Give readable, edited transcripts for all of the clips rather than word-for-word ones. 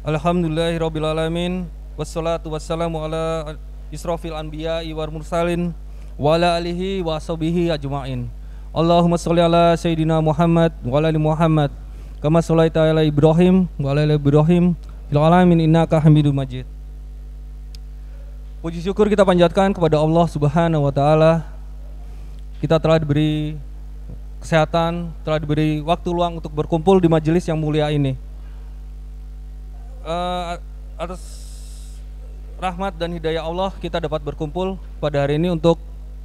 Alhamdulillahirabbil alamin wassalatu wassalamu ala israfil anbiya'i wal mursalin wa ala alihi wa sahbihi ajmain. Allahumma sholli ala sayyidina Muhammad wa ala ali Muhammad kama shallaita ala Ibrahim wa ala ali Ibrahim fil alamin innaka Hamidum Majid. Puji syukur kita panjatkan kepada Allah Subhanahu wa taala. Kita telah diberi kesehatan, telah diberi waktu luang untuk berkumpul di majelis yang mulia ini. Atas rahmat dan hidayah Allah kita dapat berkumpul pada hari ini untuk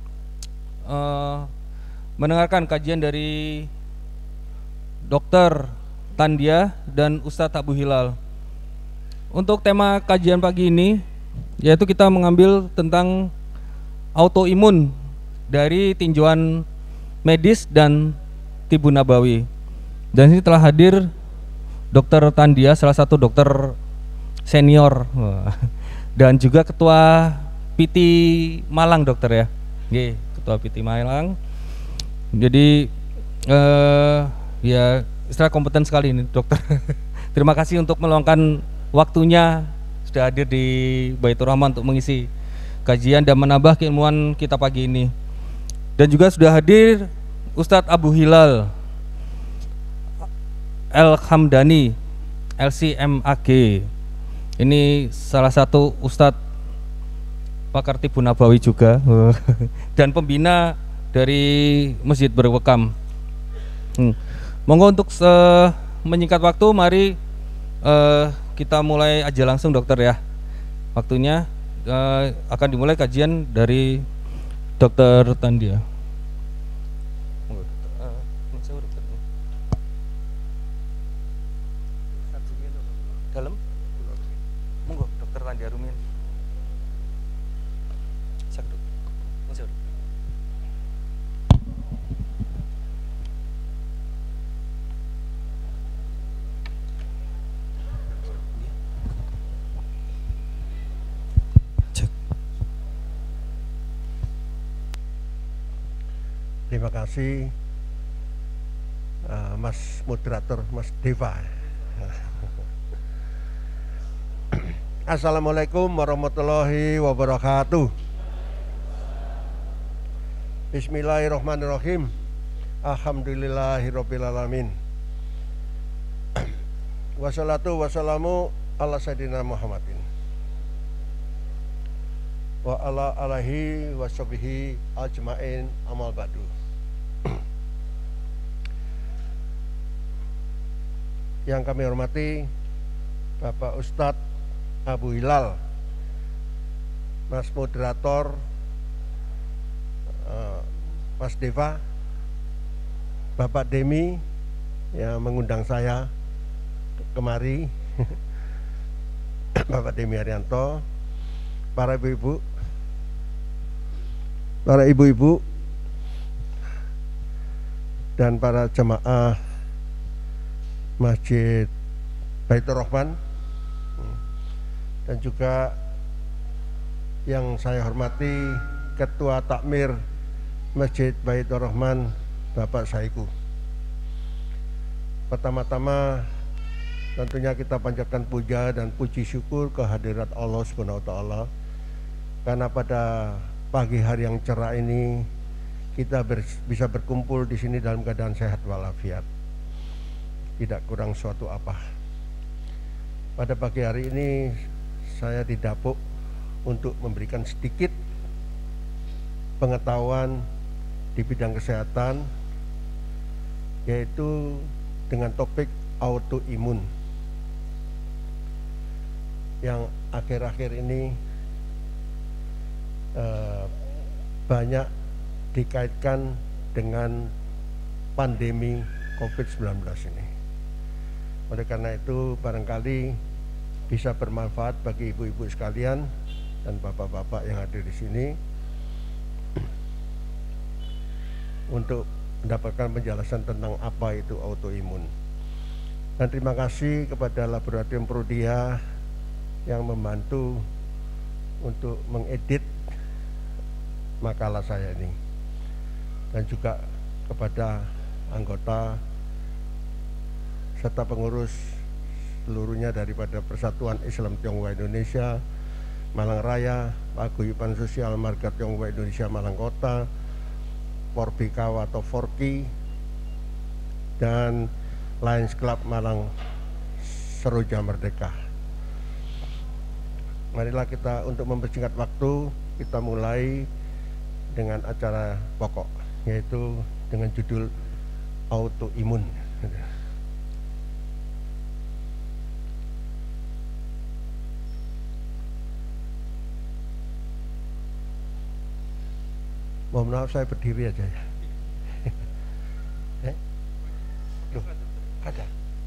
mendengarkan kajian dari Dr. Tandia dan Ustadz Abu Hilal. Untuk tema kajian pagi ini yaitu kita mengambil tentang autoimun dari tinjauan medis dan tibu nabawi. Dan ini telah hadir Dokter Tandia, salah satu dokter senior dan juga ketua PT Malang dokter ya. Oke, ketua PT Malang. Jadi ya istilah kompeten sekali ini dokter. Terima kasih untuk meluangkan waktunya sudah hadir di Baitur Rahman untuk mengisi kajian dan menambah keilmuan kita pagi ini. Dan juga sudah hadir Ustadz Abu Hilal El-Hamdani LCMAG. Ini salah satu Ustadz pakar tibu nabawi juga dan pembina dari Masjid Berwekam. Monggo untuk menyingkat waktu, mari kita mulai aja langsung dokter ya. Waktunya akan dimulai kajian dari Dokter Tandia. Dalam, monggo Dokter Tandia Rumin. Terima kasih Mas Moderator, Mas Deva. Assalamualaikum warahmatullahi wabarakatuh. Bismillahirrahmanirrahim. Alhamdulillahirabbil alamin. Wassalatu wassalamu ala sayyidina Muhammadin wa ala alihi washabihi ajmain, amal ba'du. Yang kami hormati Bapak Ustadz Abu Hilal, Mas Moderator, Mas Deva, Bapak Demi yang mengundang saya kemari, Bapak Demi Arianto, para ibu-ibu, dan para jemaah Masjid Baitur Rahman, dan juga yang saya hormati Ketua Takmir Masjid Baitur Rahman, Bapak Saiku. Pertama-tama tentunya kita panjatkan puja dan puji syukur kehadirat Allah Subhanahu wa taala, karena pada pagi hari yang cerah ini kita bisa berkumpul di sini dalam keadaan sehat walafiat, tidak kurang suatu apa. Pada pagi hari ini saya didapuk untuk memberikan sedikit pengetahuan di bidang kesehatan, yaitu dengan topik autoimun yang akhir-akhir ini banyak dikaitkan dengan pandemi COVID-19 ini. Oleh karena itu barangkali bisa bermanfaat bagi ibu-ibu sekalian dan bapak-bapak yang hadir di sini untuk mendapatkan penjelasan tentang apa itu autoimun. Dan terima kasih kepada Laboratorium Prodia yang membantu untuk mengedit makalah saya ini, dan juga kepada anggota serta pengurus seluruhnya daripada Persatuan Islam Tionghoa Indonesia Malang Raya, Paguyuban Sosial Marga Tionghoa Indonesia Malang Kota, Forbikawa atau Forki, dan Lions Club Malang Seroja Merdeka. Marilah kita untuk mempersingkat waktu, kita mulai dengan acara pokok, yaitu dengan judul autoimun. Mohon maaf, saya berdiri aja ya. Loh, ada.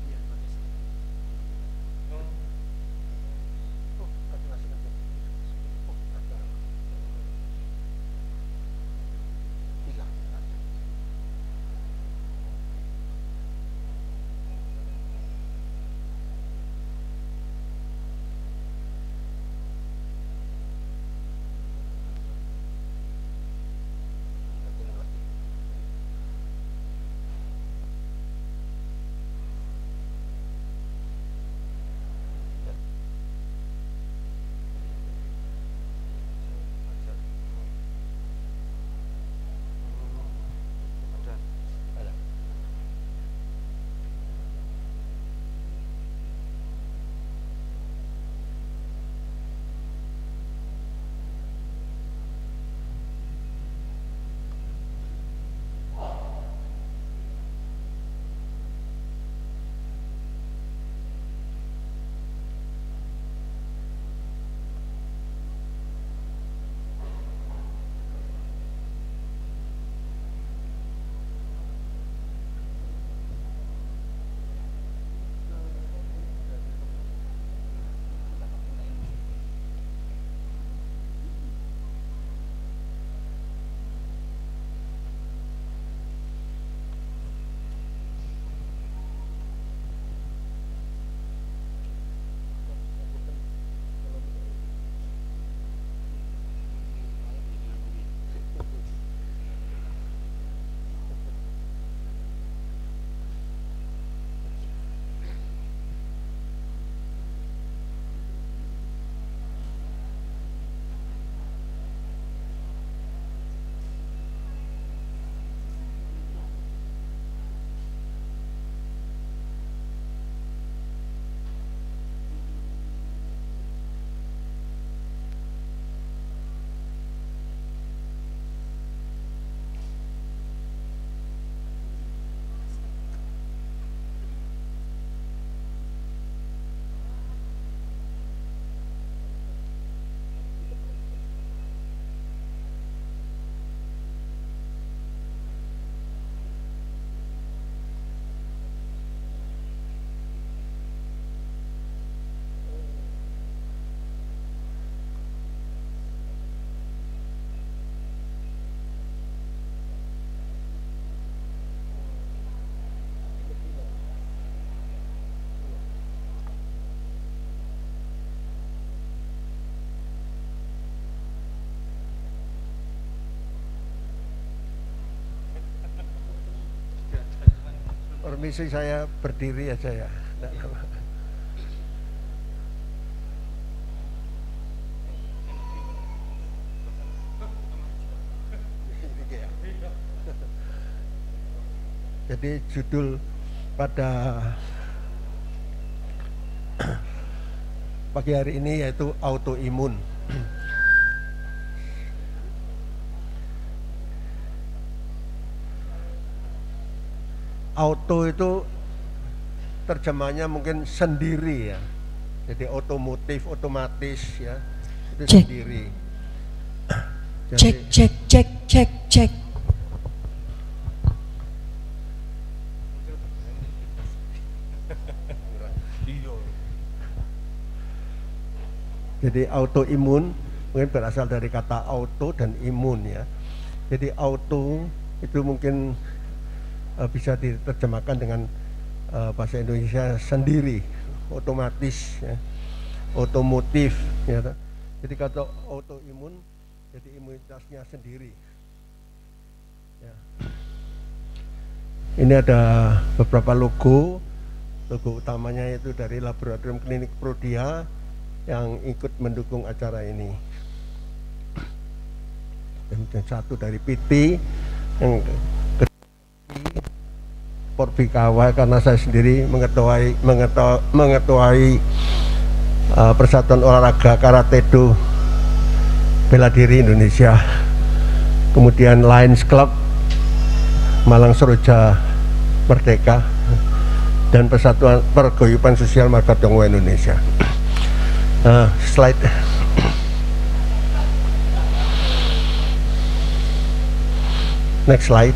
Permisi, saya berdiri aja ya. Jadi judul pada pagi hari ini yaitu autoimun. Auto itu terjemahnya mungkin sendiri ya. Jadi otomotif, otomatis ya. Itu Cek. sendiri. Cek. Jadi autoimun mungkin berasal dari kata auto dan imun ya. Jadi auto itu mungkin bisa diterjemahkan dengan bahasa Indonesia sendiri, otomatis ya, otomotif ya. Jadi kata autoimun jadi imunitasnya sendiri ya. Ini ada beberapa logo logo utamanya itu dari Laboratorium Klinik Prodia yang ikut mendukung acara ini. Dan satu dari PT, yang Porbikawa, karena saya sendiri mengetuai Persatuan Olahraga Karate Do Bela Diri Indonesia. Kemudian Lions Club Malang Seroja Merdeka, dan Persatuan Perguyuban Sosial Margatonggo Indonesia. Slide. Next slide.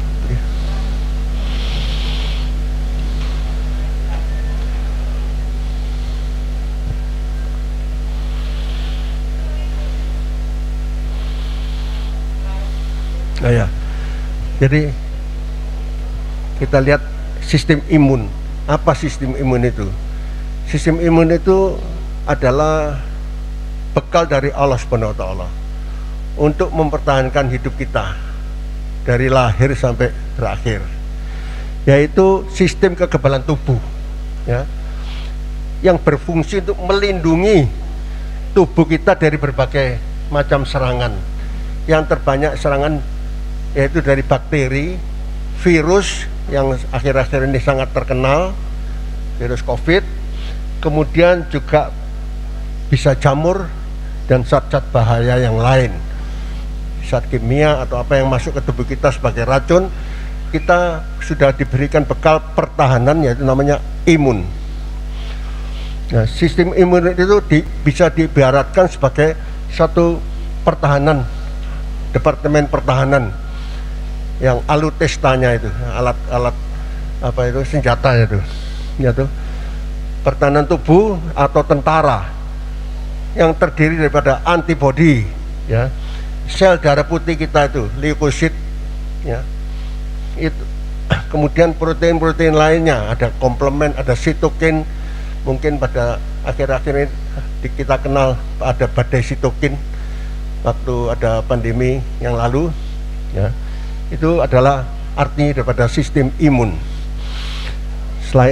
Nah ya, jadi kita lihat sistem imun. Apa sistem imun itu? Sistem imun itu adalah bekal dari Allah Subhanahu wa Ta'ala untuk mempertahankan hidup kita dari lahir sampai berakhir, yaitu sistem kekebalan tubuh, ya, yang berfungsi untuk melindungi tubuh kita dari berbagai macam serangan. Yang terbanyak serangan yaitu dari bakteri, virus yang akhir-akhir ini sangat terkenal, virus COVID, kemudian juga bisa jamur dan zat-zat bahaya yang lain, zat kimia atau apa yang masuk ke tubuh kita sebagai racun. Kita sudah diberikan bekal pertahanan, yaitu namanya imun. Nah, sistem imun itu bisa diibaratkan sebagai satu pertahanan, departemen pertahanan yang alutestanya itu, alat-alat apa itu, senjata itu, yaitu pertahanan tubuh atau tentara yang terdiri daripada antibodi, ya, sel darah putih kita itu, leukosit, ya, itu, kemudian protein-protein lainnya, ada komplement, ada sitokin. Mungkin pada akhir-akhir ini kita kenal ada badai sitokin waktu ada pandemi yang lalu, ya. Itu adalah arti daripada sistem imun. Slide.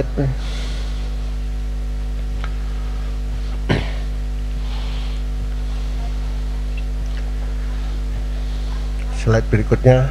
Slide berikutnya.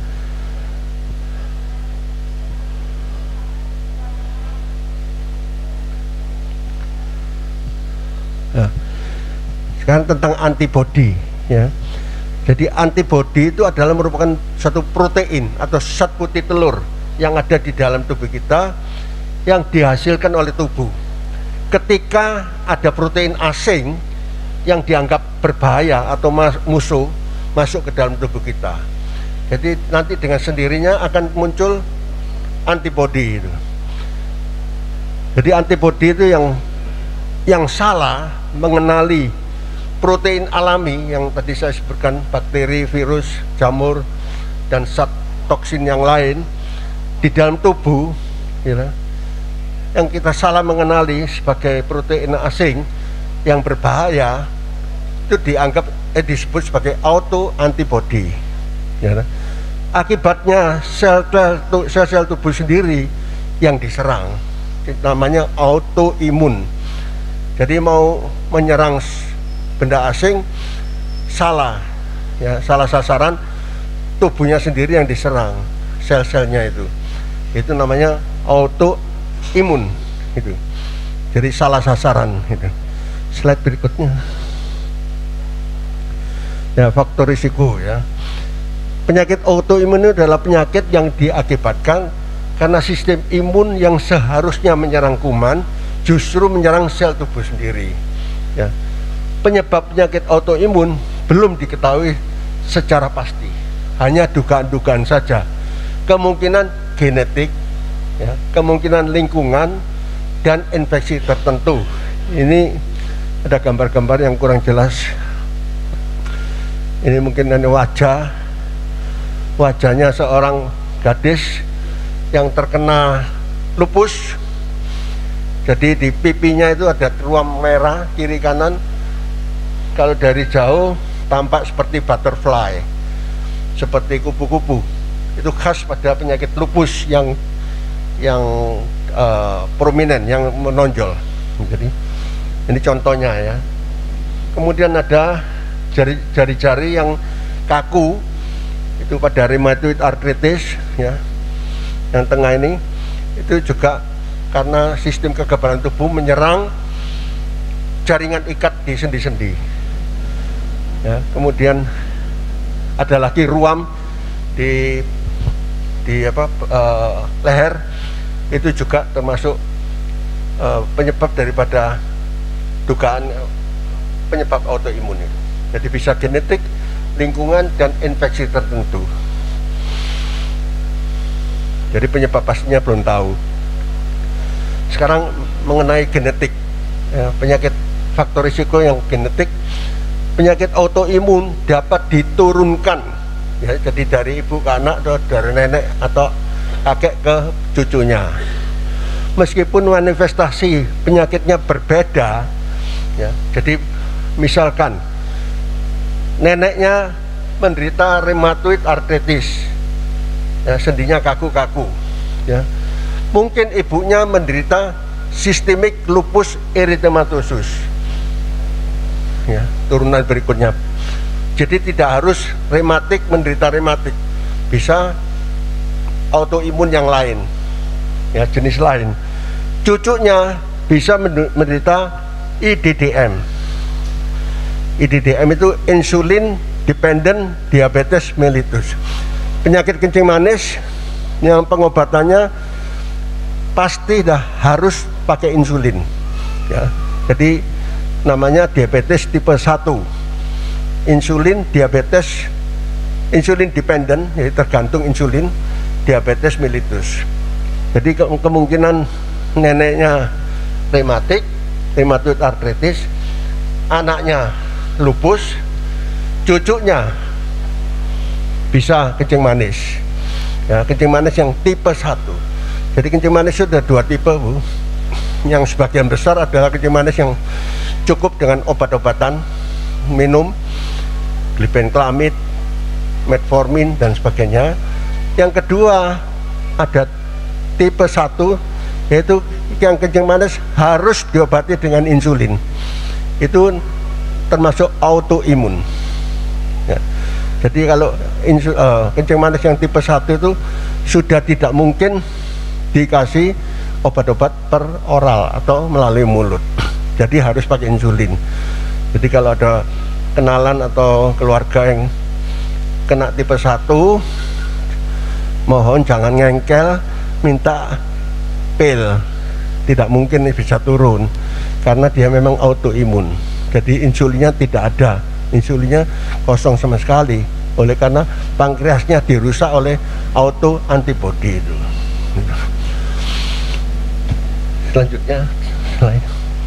Nah, sekarang tentang antibodi, ya. Jadi antibodi itu adalah merupakan satu protein atau zat putih telur yang ada di dalam tubuh kita yang dihasilkan oleh tubuh ketika ada protein asing yang dianggap berbahaya atau musuh masuk ke dalam tubuh kita. Jadi nanti dengan sendirinya akan muncul antibodi itu. Jadi antibodi itu yang salah mengenali protein alami yang tadi saya sebutkan, bakteri, virus, jamur, dan zat toksin yang lain di dalam tubuh, ya, yang kita salah mengenali sebagai protein asing yang berbahaya, itu dianggap disebut sebagai autoantibody, ya. Akibatnya sel-sel tubuh sendiri yang diserang, namanya autoimun. Jadi mau menyerang benda asing salah, ya, salah sasaran, tubuhnya sendiri yang diserang, sel-selnya itu namanya autoimun itu. Jadi salah sasaran itu. Slide berikutnya. Ya, faktor risiko, ya. Penyakit autoimun itu adalah penyakit yang diakibatkan karena sistem imun yang seharusnya menyerang kuman justru menyerang sel tubuh sendiri, ya. Penyebab penyakit autoimun belum diketahui secara pasti, hanya dugaan-dugaan saja. Kemungkinan genetik, ya, kemungkinan lingkungan, dan infeksi tertentu. Ini ada gambar-gambar yang kurang jelas. Ini mungkin wajahnya seorang gadis yang terkena lupus. Jadi di pipinya itu ada ruam merah kiri kanan. Kalau dari jauh tampak seperti butterfly, seperti kupu-kupu. Itu khas pada penyakit lupus yang prominent, yang menonjol. Jadi ini contohnya ya. Kemudian ada jari-jari yang kaku, itu pada rheumatoid arthritis ya. Yang tengah ini itu juga karena sistem kekebalan tubuh menyerang jaringan ikat di sendi-sendi ya. Kemudian ada lagi ruam di leher, itu juga termasuk penyebab daripada dugaan penyebab autoimun itu. Jadi bisa genetik, lingkungan, dan infeksi tertentu. Jadi penyebab pastinya belum tahu. Sekarang mengenai genetik ya, penyakit faktor risiko yang genetik. Penyakit autoimun dapat diturunkan ya, jadi dari ibu ke anak atau dari nenek atau kakek ke cucunya. Meskipun manifestasi penyakitnya berbeda ya, jadi misalkan neneknya menderita rheumatoid arthritis ya, sendinya kaku-kaku ya. Mungkin ibunya menderita systemic lupus erythematosus ya, turunan berikutnya. Jadi tidak harus rematik menderita rematik, bisa autoimun yang lain ya, jenis lain. Cucunya bisa menderita IDDM. IDDM itu insulin dependent diabetes mellitus, penyakit kencing manis yang pengobatannya pasti dah harus pakai insulin ya. Jadi namanya diabetes tipe 1, insulin diabetes, insulin dependent, jadi tergantung insulin, diabetes mellitus. Jadi kemungkinan neneknya rheumatoid arthritis, anaknya lupus, cucunya bisa kencing manis ya, kencing manis yang tipe 1. Jadi kencing manis sudah 2 tipe, Bu. Yang sebagian besar adalah kencing manis yang cukup dengan obat-obatan, minum glibenclamid, metformin, dan sebagainya. Yang kedua ada tipe 1, yaitu yang kencing manis harus diobati dengan insulin. Itu termasuk autoimun ya. Jadi kalau kencing manis yang tipe 1 itu sudah tidak mungkin dikasih obat-obat per oral atau melalui mulut, jadi harus pakai insulin. Jadi kalau ada kenalan atau keluarga yang kena tipe 1, mohon jangan ngengkel minta pil, tidak mungkin bisa turun karena dia memang autoimun. Jadi insulinnya tidak ada, insulinnya kosong sama sekali, oleh karena pankreasnya dirusak oleh auto antibody itu. Selanjutnya slide.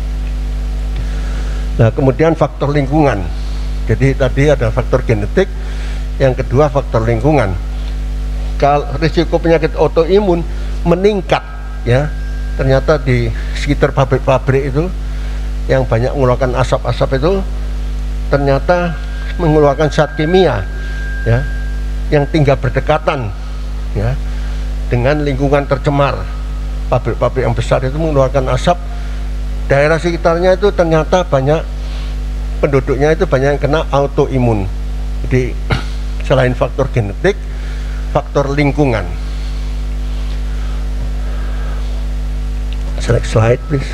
Nah, kemudian faktor lingkungan. Jadi tadi ada faktor genetik, yang kedua faktor lingkungan. Kalau risiko penyakit autoimun meningkat ya, ternyata di sekitar pabrik-pabrik itu yang banyak mengeluarkan asap-asap itu ternyata mengeluarkan zat kimia ya, yang tinggal berdekatan ya dengan lingkungan tercemar. Pabrik-pabrik yang besar itu mengeluarkan asap, daerah sekitarnya itu ternyata banyak penduduknya itu banyak yang kena autoimun. Jadi selain faktor genetik, faktor lingkungan. Select slide please.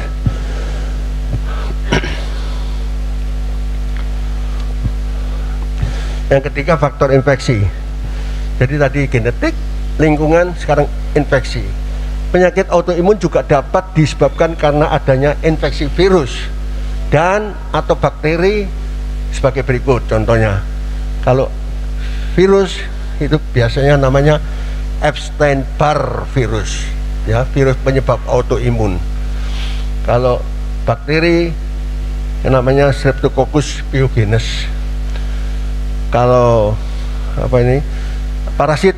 Yang ketiga faktor infeksi. Jadi tadi genetik, lingkungan, sekarang infeksi. Penyakit autoimun juga dapat disebabkan karena adanya infeksi virus dan atau bakteri sebagai berikut. Contohnya, kalau virus itu biasanya namanya Epstein-Barr virus ya, virus penyebab autoimun. Kalau bakteri yang namanya Streptococcus pyogenes. Kalau apa ini, parasit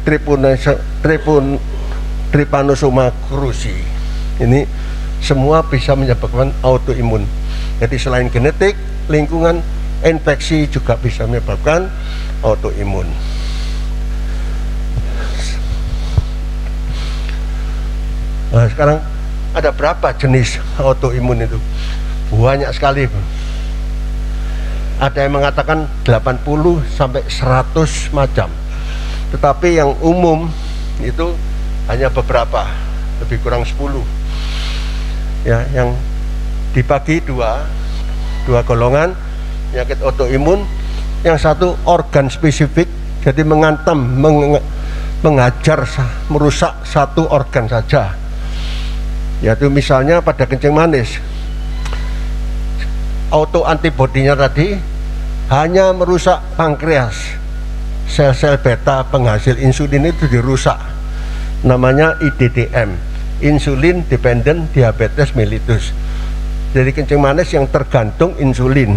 Trypanosoma cruzi, ini semua bisa menyebabkan autoimun. Jadi selain genetik, lingkungan, infeksi juga bisa menyebabkan autoimun. Nah, sekarang ada berapa jenis autoimun itu? Banyak sekali. Ada yang mengatakan 80 sampai 100 macam. Tetapi yang umum itu hanya beberapa, lebih kurang 10. Ya, yang dibagi dua golongan penyakit autoimun. Yang satu organ spesifik, jadi mengancam, mengajar, merusak satu organ saja. Yaitu misalnya pada kencing manis, autoantibodinya tadi hanya merusak pankreas, sel-sel beta penghasil insulin itu dirusak, namanya IDDM, insulin dependent diabetes mellitus. Jadi kencing manis yang tergantung insulin.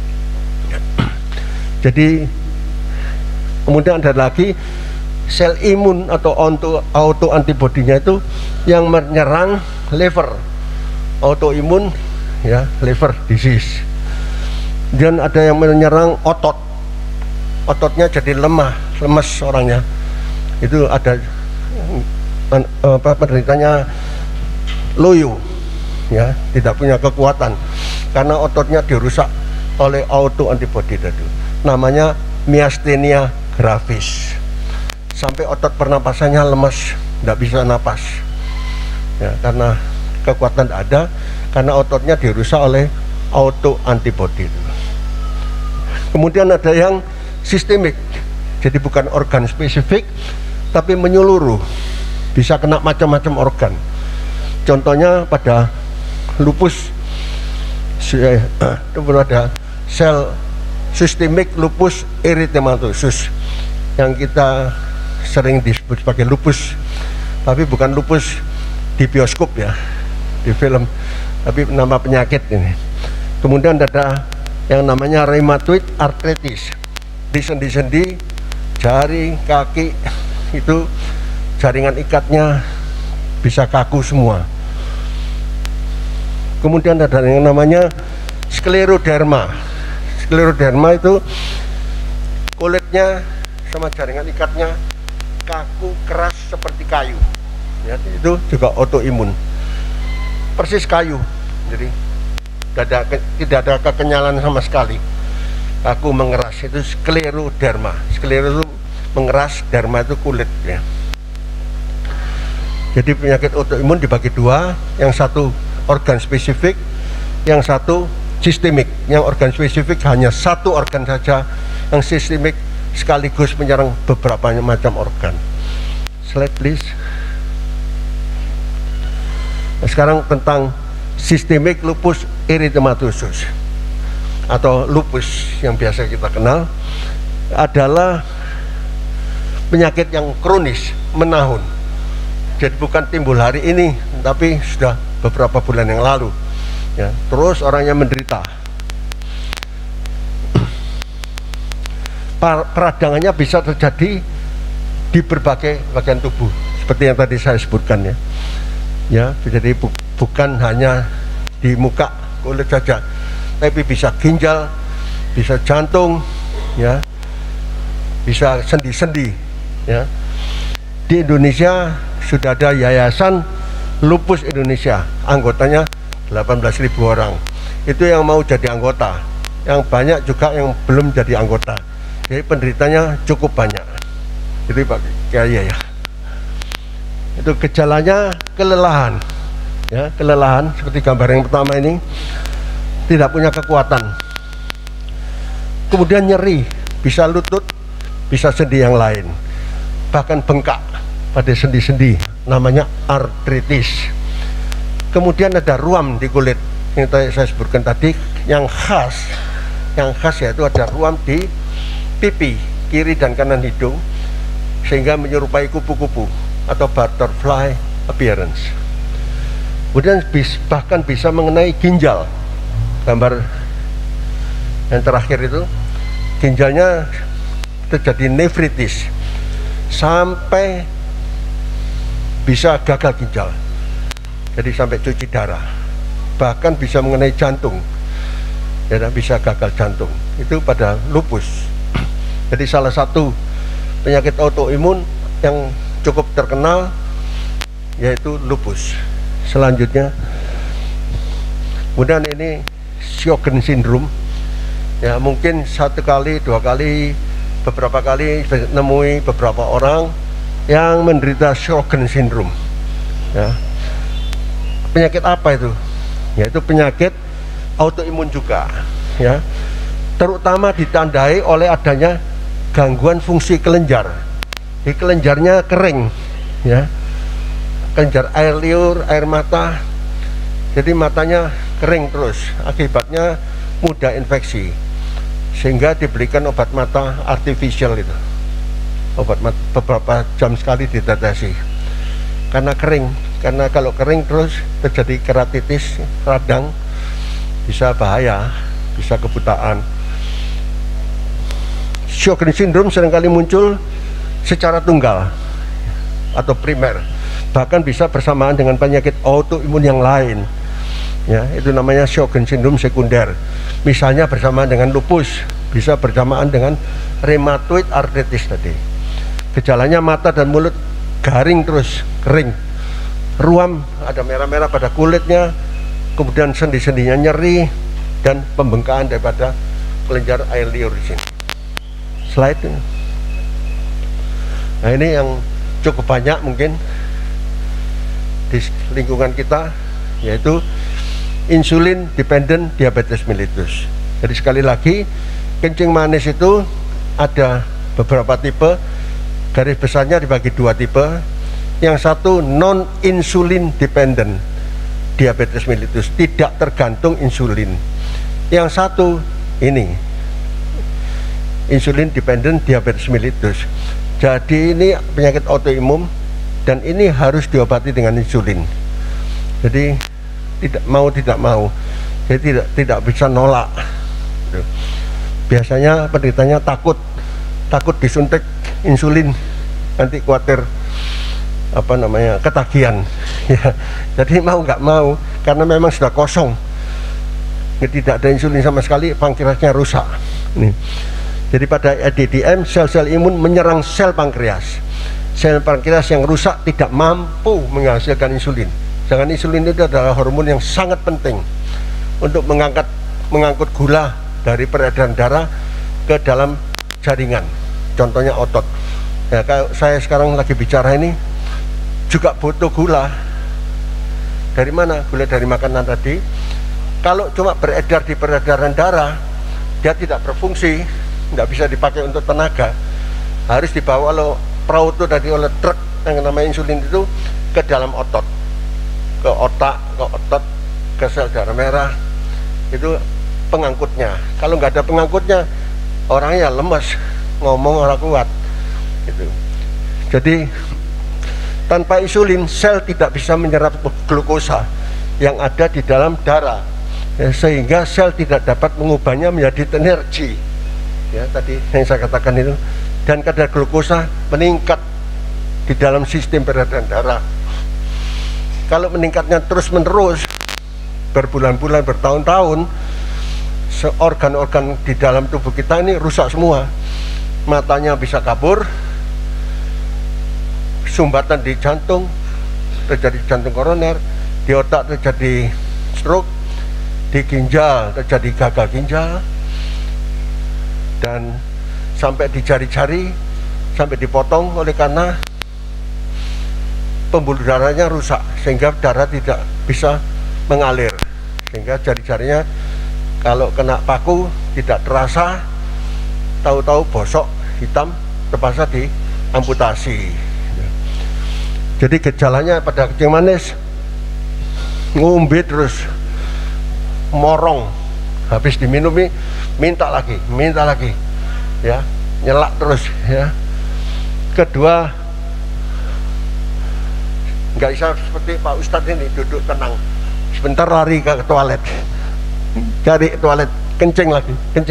Jadi kemudian ada lagi sel imun atau autoantibodinya itu yang menyerang liver, autoimun ya, liver disease. Dan ada yang menyerang otot, ototnya jadi lemes orangnya. Itu ada penderitanya loyo, ya, tidak punya kekuatan karena ototnya dirusak oleh autoantibodi tadi. Namanya myasthenia gravis. Sampai otot pernapasannya lemas, tidak bisa napas. Ya, karena kekuatan tidak ada, karena ototnya dirusak oleh autoantibodi. Kemudian ada yang sistemik, jadi bukan organ spesifik, tapi menyeluruh, bisa kena macam-macam organ. Contohnya pada lupus, itu ada sel sistemik lupus erythematosus yang kita sering disebut sebagai lupus, tapi bukan lupus di bioskop ya, di film, tapi nama penyakit ini. Kemudian ada yang namanya rheumatoid arthritis, di sendi-sendi, jari, kaki itu jaringan ikatnya bisa kaku semua. Kemudian ada yang namanya skleroderma. Skleroderma itu kulitnya sama jaringan ikatnya kaku keras seperti kayu, ya, itu juga autoimun, persis kayu, jadi tidak ada kekenyalan sama sekali, kaku mengeras, itu skleroderma. Sklero itu mengeras, derma itu kulit ya. Jadi penyakit autoimun dibagi dua, yang satu organ spesifik, yang satu sistemik. Yang organ spesifik hanya satu organ saja, yang sistemik sekaligus menyerang beberapa macam organ. Slide please. Nah, sekarang tentang systemic lupus erythematosus atau lupus yang biasa kita kenal, adalah penyakit yang kronis, menahun. Jadi bukan timbul hari ini, tapi sudah beberapa bulan yang lalu ya. Terus orangnya menderita, peradangannya bisa terjadi di berbagai bagian tubuh seperti yang tadi saya sebutkan ya. Ya, jadi bukan hanya di muka, kulit saja, tapi bisa ginjal, bisa jantung ya, bisa sendi-sendi ya. Di Indonesia sudah ada Yayasan Lupus Indonesia, anggotanya 18.000 orang. Itu yang mau jadi anggota, yang banyak juga yang belum jadi anggota. Jadi penderitanya cukup banyak. Itu Pak Kiai ya. Itu gejalanya kelelahan, ya, kelelahan seperti gambar yang pertama ini, tidak punya kekuatan. Kemudian nyeri, bisa lutut, bisa sendi yang lain, bahkan bengkak pada sendi-sendi, namanya artritis. Kemudian ada ruam di kulit yang tadi saya sebutkan tadi, yang khas yaitu ada ruam di pipi kiri dan kanan hidung, sehingga menyerupai kupu-kupu atau butterfly appearance. Kemudian bahkan bisa mengenai ginjal. Gambar yang terakhir itu, ginjalnya terjadi nefritis sampai bisa gagal ginjal, jadi sampai cuci darah. Bahkan bisa mengenai jantung, ya, bisa gagal jantung. Itu pada lupus. Jadi salah satu penyakit autoimun yang cukup terkenal yaitu lupus. selanjutnya. Kemudian ini Sjögren syndrome, ya mungkin 1 kali, 2 kali, beberapa kali menemui beberapa orang yang menderita Sjögren syndrome, ya. Penyakit apa itu? Yaitu penyakit autoimun juga, ya, terutama ditandai oleh adanya gangguan fungsi kelenjar. Di kelenjarnya kering, ya, kelenjar air liur, air mata, jadi matanya kering terus, akibatnya mudah infeksi, sehingga diberikan obat mata artificial itu, obat mata beberapa jam sekali ditetesi karena kering. Karena kalau kering terus terjadi keratitis, radang, bisa bahaya, bisa kebutaan. Sjögren syndrome seringkali muncul secara tunggal atau primer, bahkan bisa bersamaan dengan penyakit autoimun yang lain, ya, itu namanya Sjögren syndrome sekunder. Misalnya bersamaan dengan lupus, bisa bersamaan dengan rheumatoid arthritis tadi. Gejalanya mata dan mulut garing terus, kering, ruam, ada merah-merah pada kulitnya, kemudian sendi-sendinya nyeri, dan pembengkakan daripada kelenjar air liur di sini. Slide ini. Nah, ini yang cukup banyak mungkin di lingkungan kita, yaitu insulin dependent diabetes mellitus. Jadi sekali lagi, kencing manis itu ada beberapa tipe, garis besarnya dibagi 2 tipe. Yang satu non insulin dependent diabetes mellitus, tidak tergantung insulin. Yang satu ini insulin dependent diabetes mellitus. Jadi ini penyakit autoimun dan ini harus diobati dengan insulin. Jadi tidak mau, jadi tidak bisa nolak. Biasanya penderitanya takut disuntik insulin, nanti khawatir ketagihan, ya. Jadi mau nggak mau, karena memang sudah kosong, tidak ada insulin sama sekali, pankreasnya rusak. Nih. Jadi pada EDDM, sel-sel imun menyerang sel pankreas. Sel pankreas yang rusak tidak mampu menghasilkan insulin. Sedangkan insulin itu adalah hormon yang sangat penting untuk mengangkut gula dari peredaran darah ke dalam jaringan, contohnya otot. Ya, kayak saya sekarang lagi bicara ini juga butuh gula. Dari mana? Gula dari makanan tadi. Kalau cuma beredar di peredaran darah, dia tidak berfungsi, tidak bisa dipakai untuk tenaga. Harus dibawa oleh perahu itu tadi, oleh truk yang namanya insulin itu ke dalam otot, ke otak, ke otot, ke sel darah merah. Itu pengangkutnya. Kalau nggak ada pengangkutnya, orangnya lemes, ngomong orang kuat. Gitu. Jadi tanpa insulin, sel tidak bisa menyerap glukosa yang ada di dalam darah, ya, sehingga sel tidak dapat mengubahnya menjadi energi, ya, tadi yang saya katakan itu, dan kadar glukosa meningkat di dalam sistem peredaran darah. Kalau meningkatnya terus-menerus berbulan-bulan, bertahun-tahun, organ-organ di dalam tubuh kita ini rusak semua. Matanya bisa kabur, sumbatan di jantung terjadi jantung koroner, di otak terjadi stroke, di ginjal terjadi gagal ginjal, dan sampai di jari-jari sampai dipotong oleh karena pembuluh darahnya rusak, sehingga darah tidak bisa mengalir, sehingga jari-jarinya kalau kena paku tidak terasa, tahu-tahu bosok hitam, terpaksa diamputasi. Jadi gejalanya pada kencing manis, ngombe terus, morong, habis diminumi minta lagi, ya, nyelak terus, ya. Kedua, nggak bisa seperti Pak Ustadz ini duduk tenang, sebentar lari ke toilet, cari toilet, kencing lagi.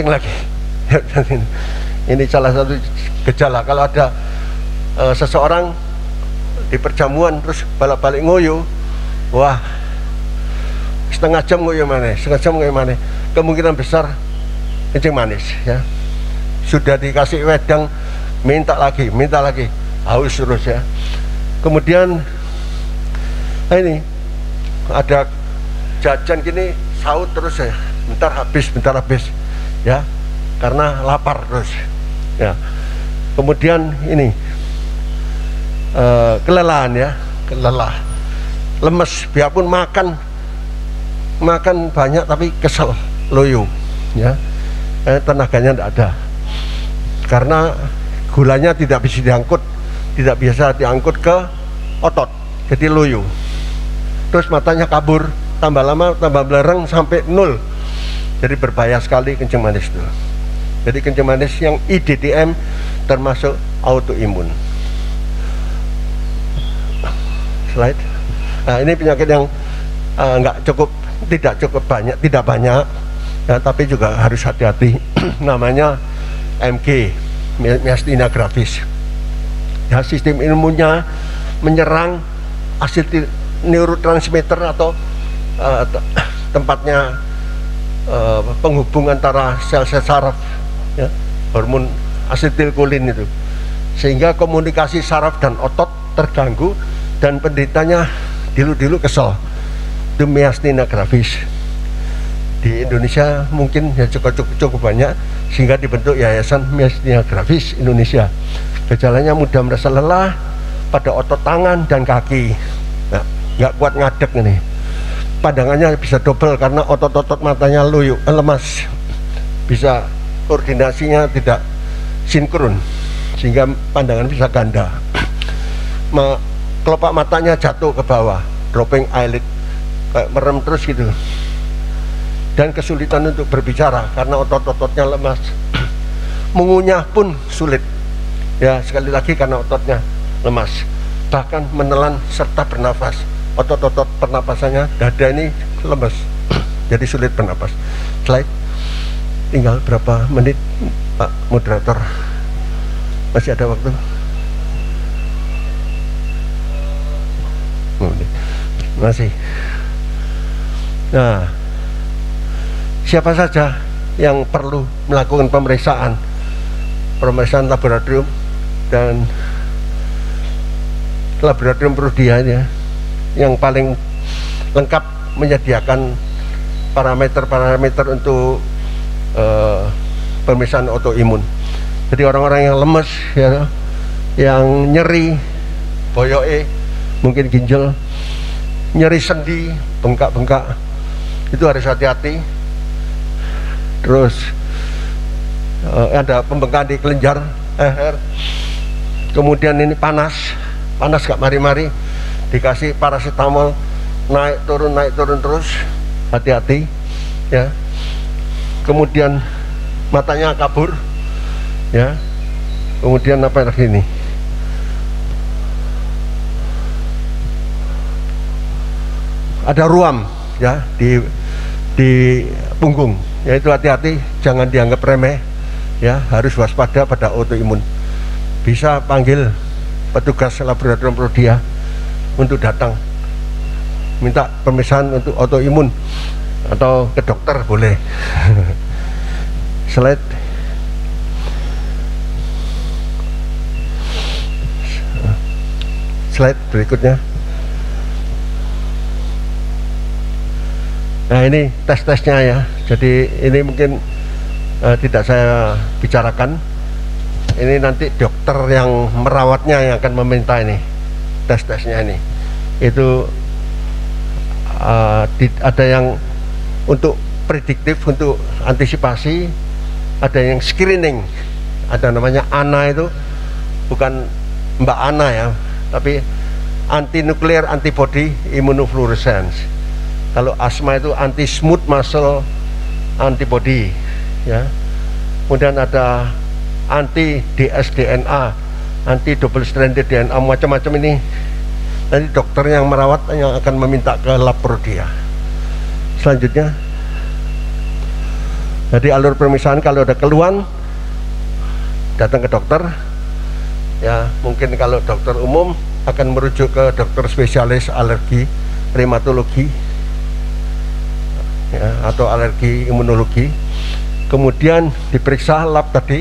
Ini salah satu gejala. Kalau ada seseorang di perjamuan terus balik ngoyo, wah, setengah jam ngoyo mana, kemungkinan besar kencing manis, ya. Sudah dikasih wedang, minta lagi, haus terus, ya. Kemudian ini ada jajan gini saut terus ya, bentar habis ya, karena lapar terus ya. Kemudian ini kelelahan ya, lemes, biarpun makan banyak tapi kesel, loyo ya, tenaganya tidak ada karena gulanya tidak bisa diangkut ke otot, jadi loyo. Terus matanya kabur, tambah lama tambah belerang sampai 0. Jadi berbahaya sekali kencing manis itu. Jadi kencing manis yang IDDM termasuk autoimun. Slide. Nah, ini penyakit yang tidak banyak ya, tapi juga harus hati-hati. Namanya MG, myasthenia gravis ya. Sistem imunnya menyerang asetil neurotransmitter atau tempatnya penghubung antara sel-sel saraf ya, hormon asetilkolin itu, sehingga komunikasi saraf dan otot terganggu dan penderitanya dilu kesel. Itu myasthenia gravis. Di Indonesia mungkin ya cukup banyak, sehingga dibentuk Yayasan Myasthenia Gravis Indonesia. Gejalanya mudah merasa lelah pada otot tangan dan kaki, nah, nggak kuat ngadeg ini, pandangannya bisa double karena otot-otot matanya lemas, bisa koordinasinya tidak sinkron sehingga pandangan bisa ganda. Kelopak matanya jatuh ke bawah, dropping eyelid, kayak merem terus gitu, dan kesulitan untuk berbicara karena otot-ototnya lemas. Mengunyah pun sulit ya, sekali lagi karena ototnya lemas. Bahkan menelan serta bernafas, otot-otot pernapasannya, dada ini lemes, jadi sulit bernapas. Slide. Tinggal berapa menit Pak Moderator? Masih ada waktu? Masih. Nah, siapa saja yang perlu melakukan pemeriksaan laboratorium dan laboratorium Prodia ya, yang paling lengkap menyediakan parameter untuk pemeriksaan autoimun. Jadi orang-orang yang lemes ya, yang nyeri boyoke, mungkin ginjal, nyeri sendi, bengkak-bengkak, itu harus hati-hati. Terus ada pembengkakan di kelenjar leher, kemudian ini panas gak mari-mari, dikasih paracetamol, naik turun terus, hati-hati ya. Kemudian matanya kabur ya. Kemudian apa lagi ini, ada ruam ya di punggung ya, itu hati-hati, jangan dianggap remeh ya, harus waspada pada autoimun. Bisa panggil petugas laboratorium Prodia untuk datang minta pemeriksaan untuk autoimun atau ke dokter boleh. Slide berikutnya. Nah, ini tes-tesnya ya. Jadi ini mungkin tidak saya bicarakan. Ini nanti dokter yang merawatnya yang akan meminta ini tes-tesnya ini. Itu ada yang untuk prediktif, untuk antisipasi, ada yang screening, ada namanya ANA, itu bukan Mbak Ana ya, tapi anti-nuclear antibody immunofluorescence. Kalau asma itu anti-smooth muscle antibody ya. Kemudian ada anti dsDNA, anti double stranded DNA, macam-macam ini. Nanti dokter yang merawat yang akan meminta ke lab Prodia. Selanjutnya, jadi alur pemeriksaan, kalau ada keluhan datang ke dokter ya. Mungkin kalau dokter umum akan merujuk ke dokter spesialis alergi rheumatologi ya, atau alergi imunologi. Kemudian diperiksa lab tadi,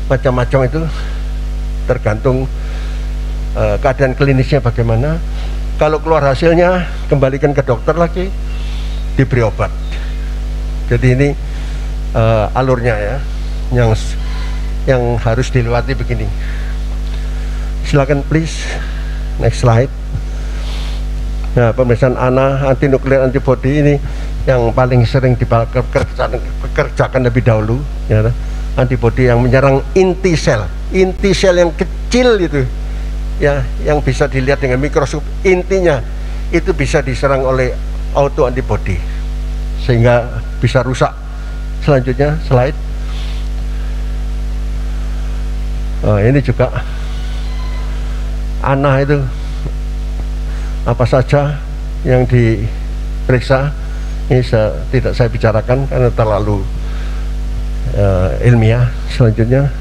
macam-macam itu tergantung keadaan klinisnya bagaimana. Kalau keluar hasilnya, kembalikan ke dokter lagi, diberi obat. Jadi ini alurnya ya, yang harus dilewati begini. Silakan please, next slide. Nah, pemeriksaan ANA, antinuklear antibody ini yang paling sering dikerjakan lebih dahulu, ya, antibody yang menyerang inti sel yang kecil itu, ya, yang bisa dilihat dengan mikroskop. Intinya itu bisa diserang oleh autoantibody sehingga bisa rusak. Selanjutnya slide. Ini juga ANA itu apa saja yang diperiksa. Ini tidak saya bicarakan karena terlalu ilmiah. Selanjutnya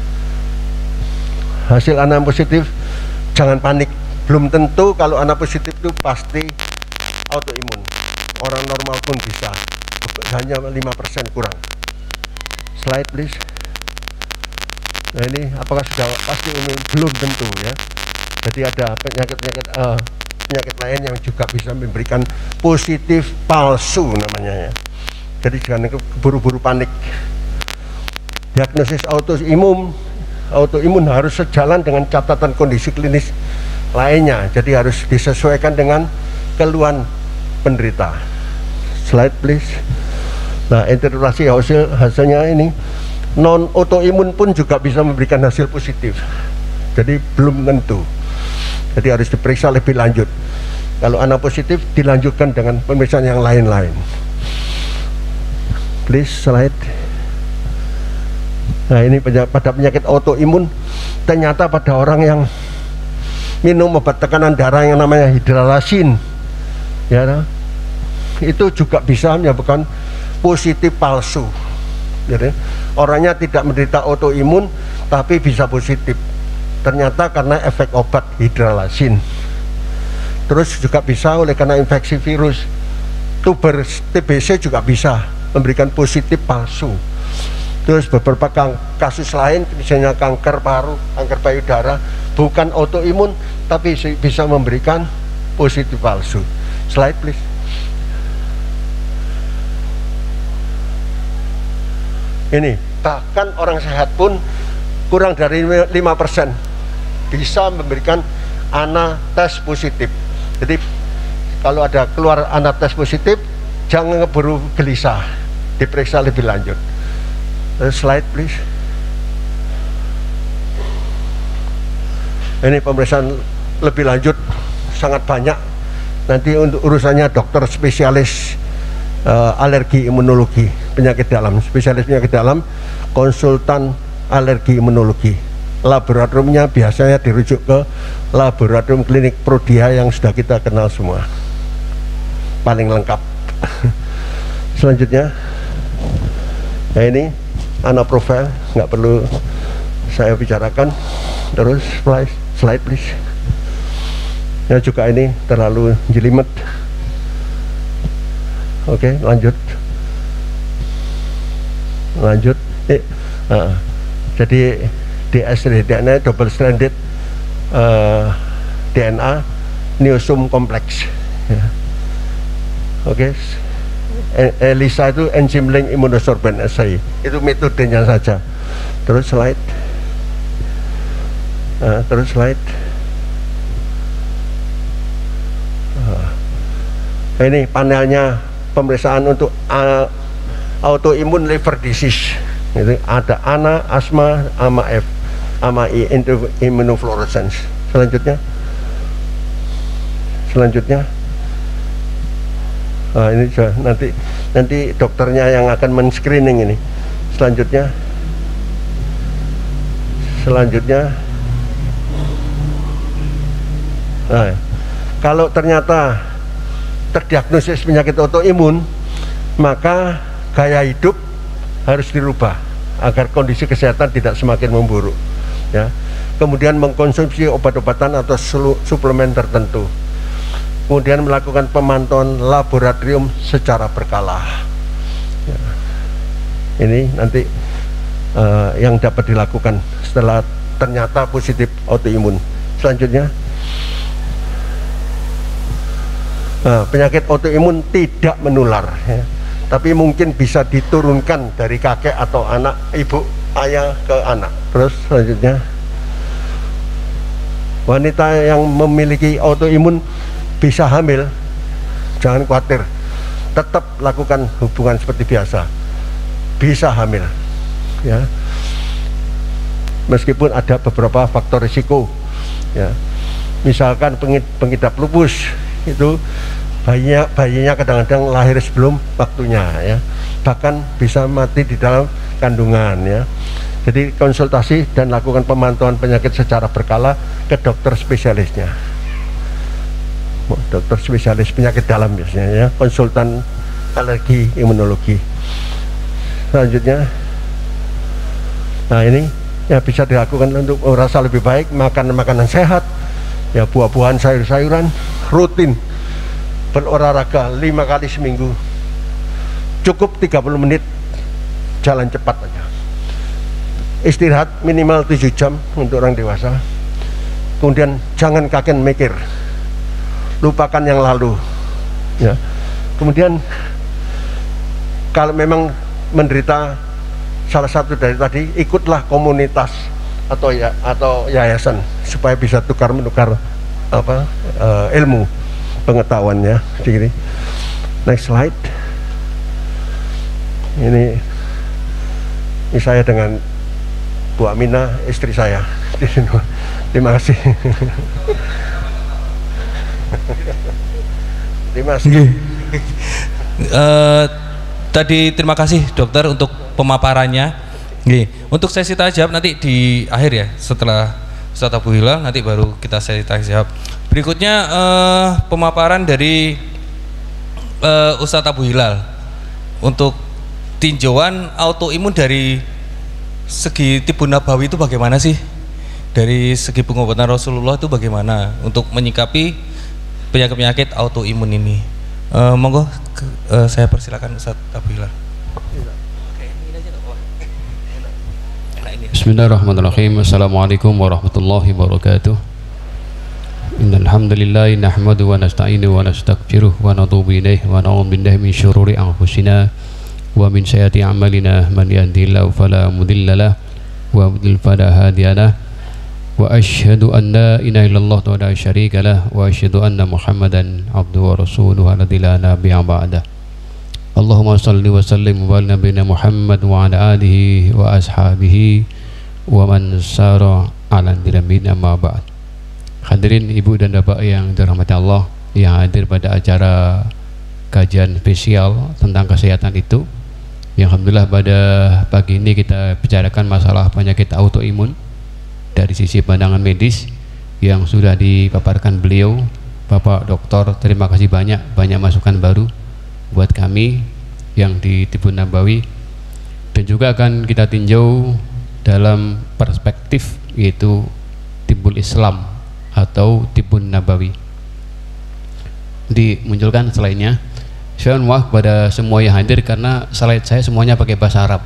hasil ANA positif, jangan panik. Belum tentu kalau ANA positif itu pasti autoimun. Orang normal pun bisa, hanya 5% kurang. Slide please. Nah, ini apakah sudah pasti imun? Belum tentu ya. Jadi ada penyakit lain yang juga bisa memberikan positif palsu namanya ya. Jadi jangan keburu-buru panik. Diagnosis autoimun harus sejalan dengan catatan kondisi klinis lainnya, jadi harus disesuaikan dengan keluhan penderita. Slide please. Nah, interpretasi hasilnya ini, non autoimun pun juga bisa memberikan hasil positif, jadi belum tentu, jadi harus diperiksa lebih lanjut. Kalau ANA positif, dilanjutkan dengan pemeriksaan yang lain-lain. Please slide. Nah, ini pada penyakit autoimun, ternyata pada orang yang minum obat tekanan darah yang namanya hidralazin, ya, itu juga bisa menyebabkan positif palsu. Jadi orangnya tidak menderita autoimun tapi bisa positif, ternyata karena efek obat hidralazin. Terus juga bisa oleh karena infeksi virus, tuber TBC juga bisa memberikan positif palsu. Terus beberapa kasus lain, misalnya kanker paru, kanker payudara, bukan autoimun tapi bisa memberikan positif palsu. Slide please. Ini bahkan orang sehat pun kurang dari 5% bisa memberikan ANA tes positif. Jadi kalau ada keluar ANA tes positif, jangan keburu gelisah, diperiksa lebih lanjut. Slide please. Ini pemeriksaan lebih lanjut sangat banyak. Nanti untuk urusannya dokter spesialis alergi imunologi penyakit dalam, spesialis penyakit dalam, konsultan alergi imunologi. Laboratoriumnya biasanya dirujuk ke laboratorium klinik Prodia yang sudah kita kenal semua, paling lengkap. Selanjutnya, nah ini ANA profile, nggak perlu saya bicarakan. Terus slide please. Ya, juga ini terlalu jelimet. Oke, lanjut. Jadi DNA double stranded DNA neosum kompleks ya. Oke. ELISA itu enzyme link immunosorbent assay, itu metodenya saja. Terus slide. Ini panelnya pemeriksaan untuk autoimmune liver disease. Itu ada ANA, asma, AMA-F, AMA-I, immunofluorescence. Selanjutnya. Ini juga nanti dokternya yang akan men-screening ini. Selanjutnya. Nah, kalau ternyata terdiagnosis penyakit autoimun, maka gaya hidup harus dirubah agar kondisi kesehatan tidak semakin memburuk ya. Kemudian mengkonsumsi obat-obatan atau suplemen tertentu, kemudian melakukan pemantauan laboratorium secara berkala ya. Ini nanti yang dapat dilakukan setelah ternyata positif autoimun. Selanjutnya, penyakit autoimun tidak menular, ya. Tapi mungkin bisa diturunkan dari kakek atau anak, ibu, ayah ke anak. Terus selanjutnya, wanita yang memiliki autoimun bisa hamil, jangan khawatir, tetap lakukan hubungan seperti biasa, bisa hamil, ya. Meskipun ada beberapa faktor risiko, ya. Misalkan pengidap lupus itu bayinya kadang-kadang lahir sebelum waktunya, ya. Bahkan bisa mati di dalam kandungan, ya. Jadi konsultasi dan lakukan pemantauan penyakit secara berkala ke dokter spesialisnya, dokter spesialis penyakit dalam biasanya, ya, konsultan alergi imunologi. Selanjutnya, nah ini ya bisa dilakukan untuk merasa lebih baik, makan makanan sehat, ya, buah-buahan, sayur-sayuran, rutin berolahraga 5 kali seminggu, cukup 30 menit jalan cepat aja, istirahat minimal 7 jam untuk orang dewasa, kemudian jangan kaken mikir, lupakan yang lalu, ya. Kemudian kalau memang menderita salah satu dari tadi, ikutlah komunitas atau yayasan supaya bisa tukar menukar ilmu pengetahuannya. Jadi next slide. Ini saya dengan Bu Amina, istri saya. Terima kasih. Terima kasih. Tadi terima kasih dokter untuk pemaparannya. Untuk sesi tanya jawab nanti di akhir, ya, setelah Ustadz Abu Hilal nanti baru kita sesi tanya jawab. Berikutnya pemaparan dari Ustadz Abu Hilal untuk tinjauan autoimun dari segi Tibun Nabawi itu bagaimana sih? Dari segi pengobatan Rasulullah itu bagaimana untuk menyikapi penyakit-penyakit autoimun ini? Monggo saya persilakan Ustadz Abu Hilal. Bismillahirrahmanirrahim. Assalamualaikum warahmatullahi wabarakatuh. Innal hamdalillah nahmaduhu wa nasta'inu wa nastaghfiruh wa natubu ilaihi wa na'udzu billahi min syururi anfusina wa min sayyiati a'malina, man yahdihillahu fala mudilla lahu wa yudlil fala hadiya lahu, wa asyhadu an la ilaha illallah wa la syarika lahu, wa asyhadu anna Muhammadan abduhu wa rasuluhu alladzi la nabiyya ba'dah. Allahumma shalli wa sallim wa nabiyina Muhammad wa ala alihi wa ashabihi wa man sara ala dirambina ma ba'd. Hadirin ibu dan bapak yang dirahmati Allah, yang hadir pada acara kajian spesial tentang kesehatan itu, yang alhamdulillah pada pagi ini kita bicarakan masalah penyakit autoimun dari sisi pandangan medis yang sudah dipaparkan beliau Bapak Doktor. Terima kasih banyak masukan baru buat kami yang di Tibun Nabawi, dan juga akan kita tinjau dalam perspektif yaitu Tibul Islam atau Tibun Nabawi. Dimunculkan slide-nya. Saya mohon maaf kepada semua yang hadir karena slide saya semuanya pakai bahasa Arab,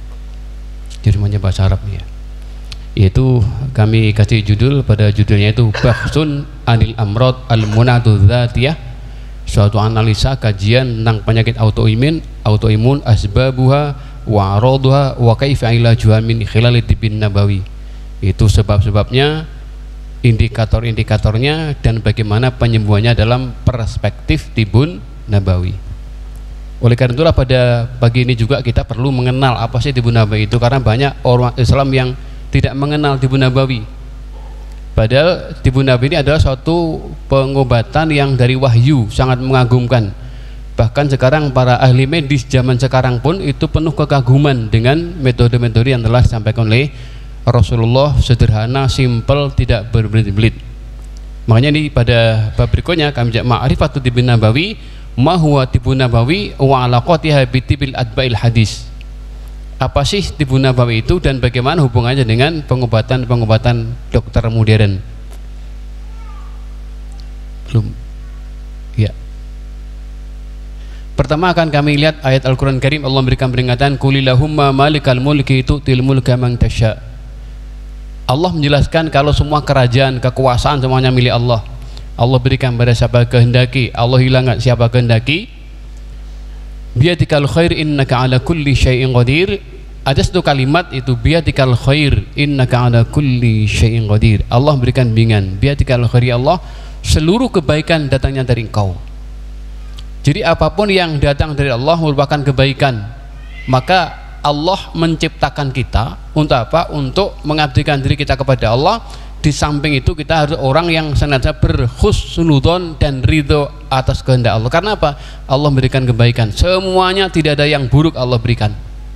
jadi semuanya bahasa Arab ya. Yaitu kami kasih judul, pada judulnya itu Bahsun Anil Amrod Al-Munadu Dzatiyah, suatu analisa kajian tentang penyakit autoimun, asbabuha wa araduha wa kaifa ilajuha min khilal Tibin Nabawi. Itu sebab-sebabnya, indikator-indikatornya, dan bagaimana penyembuhannya dalam perspektif Tibun Nabawi. Oleh karena itulah pada pagi ini juga kita perlu mengenal apa sih Tibun Nabawi itu, karena banyak orang Islam yang tidak mengenal Tibun Nabawi. Padahal Tibun Nabawi ini adalah suatu pengobatan yang dari wahyu, sangat mengagumkan. Bahkan sekarang para ahli medis zaman sekarang pun itu penuh kekaguman dengan metode-metode yang telah disampaikan oleh Rasulullah, sederhana, simpel, tidak berbelit-belit. Makanya ini pada bab berikutnya kami jawab ma'rifatut Tibun Nabawi, ma huwa Tibun Nabawi wa alaqatiha bi tibil atba'il hadis. Apa sih Tibun Nabawi itu dan bagaimana hubungannya dengan pengobatan dokter modern? Belum. Ya. Pertama akan kami lihat ayat Al-Qur'an Karim. Allah memberikan peringatan, qulillahumma malikal mulki tu'til mulka man tasya. Allah menjelaskan kalau semua kerajaan, kekuasaan semuanya milik Allah. Allah berikan pada siapa kehendaki, Allah hilangkan siapa kehendaki. Biyadikal khair innaka ala kulli syai'in qadir. Ada satu kalimat itu, biyadikal khair innaka ala kulli syai'in qadir. Allah berikan bimbingan, biyadikal khair, ya Allah, seluruh kebaikan datangnya dari Engkau. Jadi apapun yang datang dari Allah merupakan kebaikan. Maka Allah menciptakan kita untuk apa? Untuk mengabdikan diri kita kepada Allah. Di samping itu kita harus orang yang senantiasa berhusnudzon dan ridho atas kehendak Allah. Karena apa? Allah memberikan kebaikan. Semuanya, tidak ada yang buruk Allah berikan.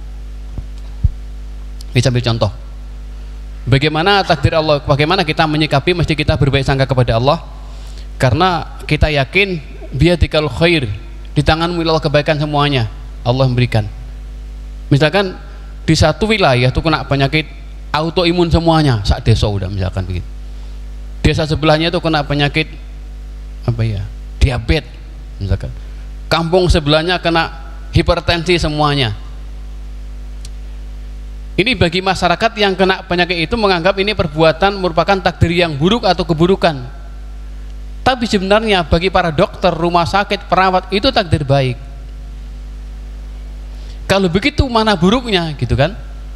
Kita ambil contoh. Bagaimana takdir Allah? Bagaimana kita menyikapi? Mesti kita berbaik sangka kepada Allah. Karena kita yakin biyadikal khair, di tanganmu Allah kebaikan semuanya Allah memberikan. Misalkan di satu wilayah itu kena penyakit autoimun semuanya, sak desa udah misalkan begitu. Desa sebelahnya itu kena penyakit apa ya, diabetes misalkan. Kampung sebelahnya kena hipertensi semuanya. Ini bagi masyarakat yang kena penyakit itu menganggap ini perbuatan merupakan takdir yang buruk atau keburukan. Tapi sebenarnya bagi para dokter, rumah sakit, perawat itu takdir baik. Kalau begitu mana buruknya, gitu kan?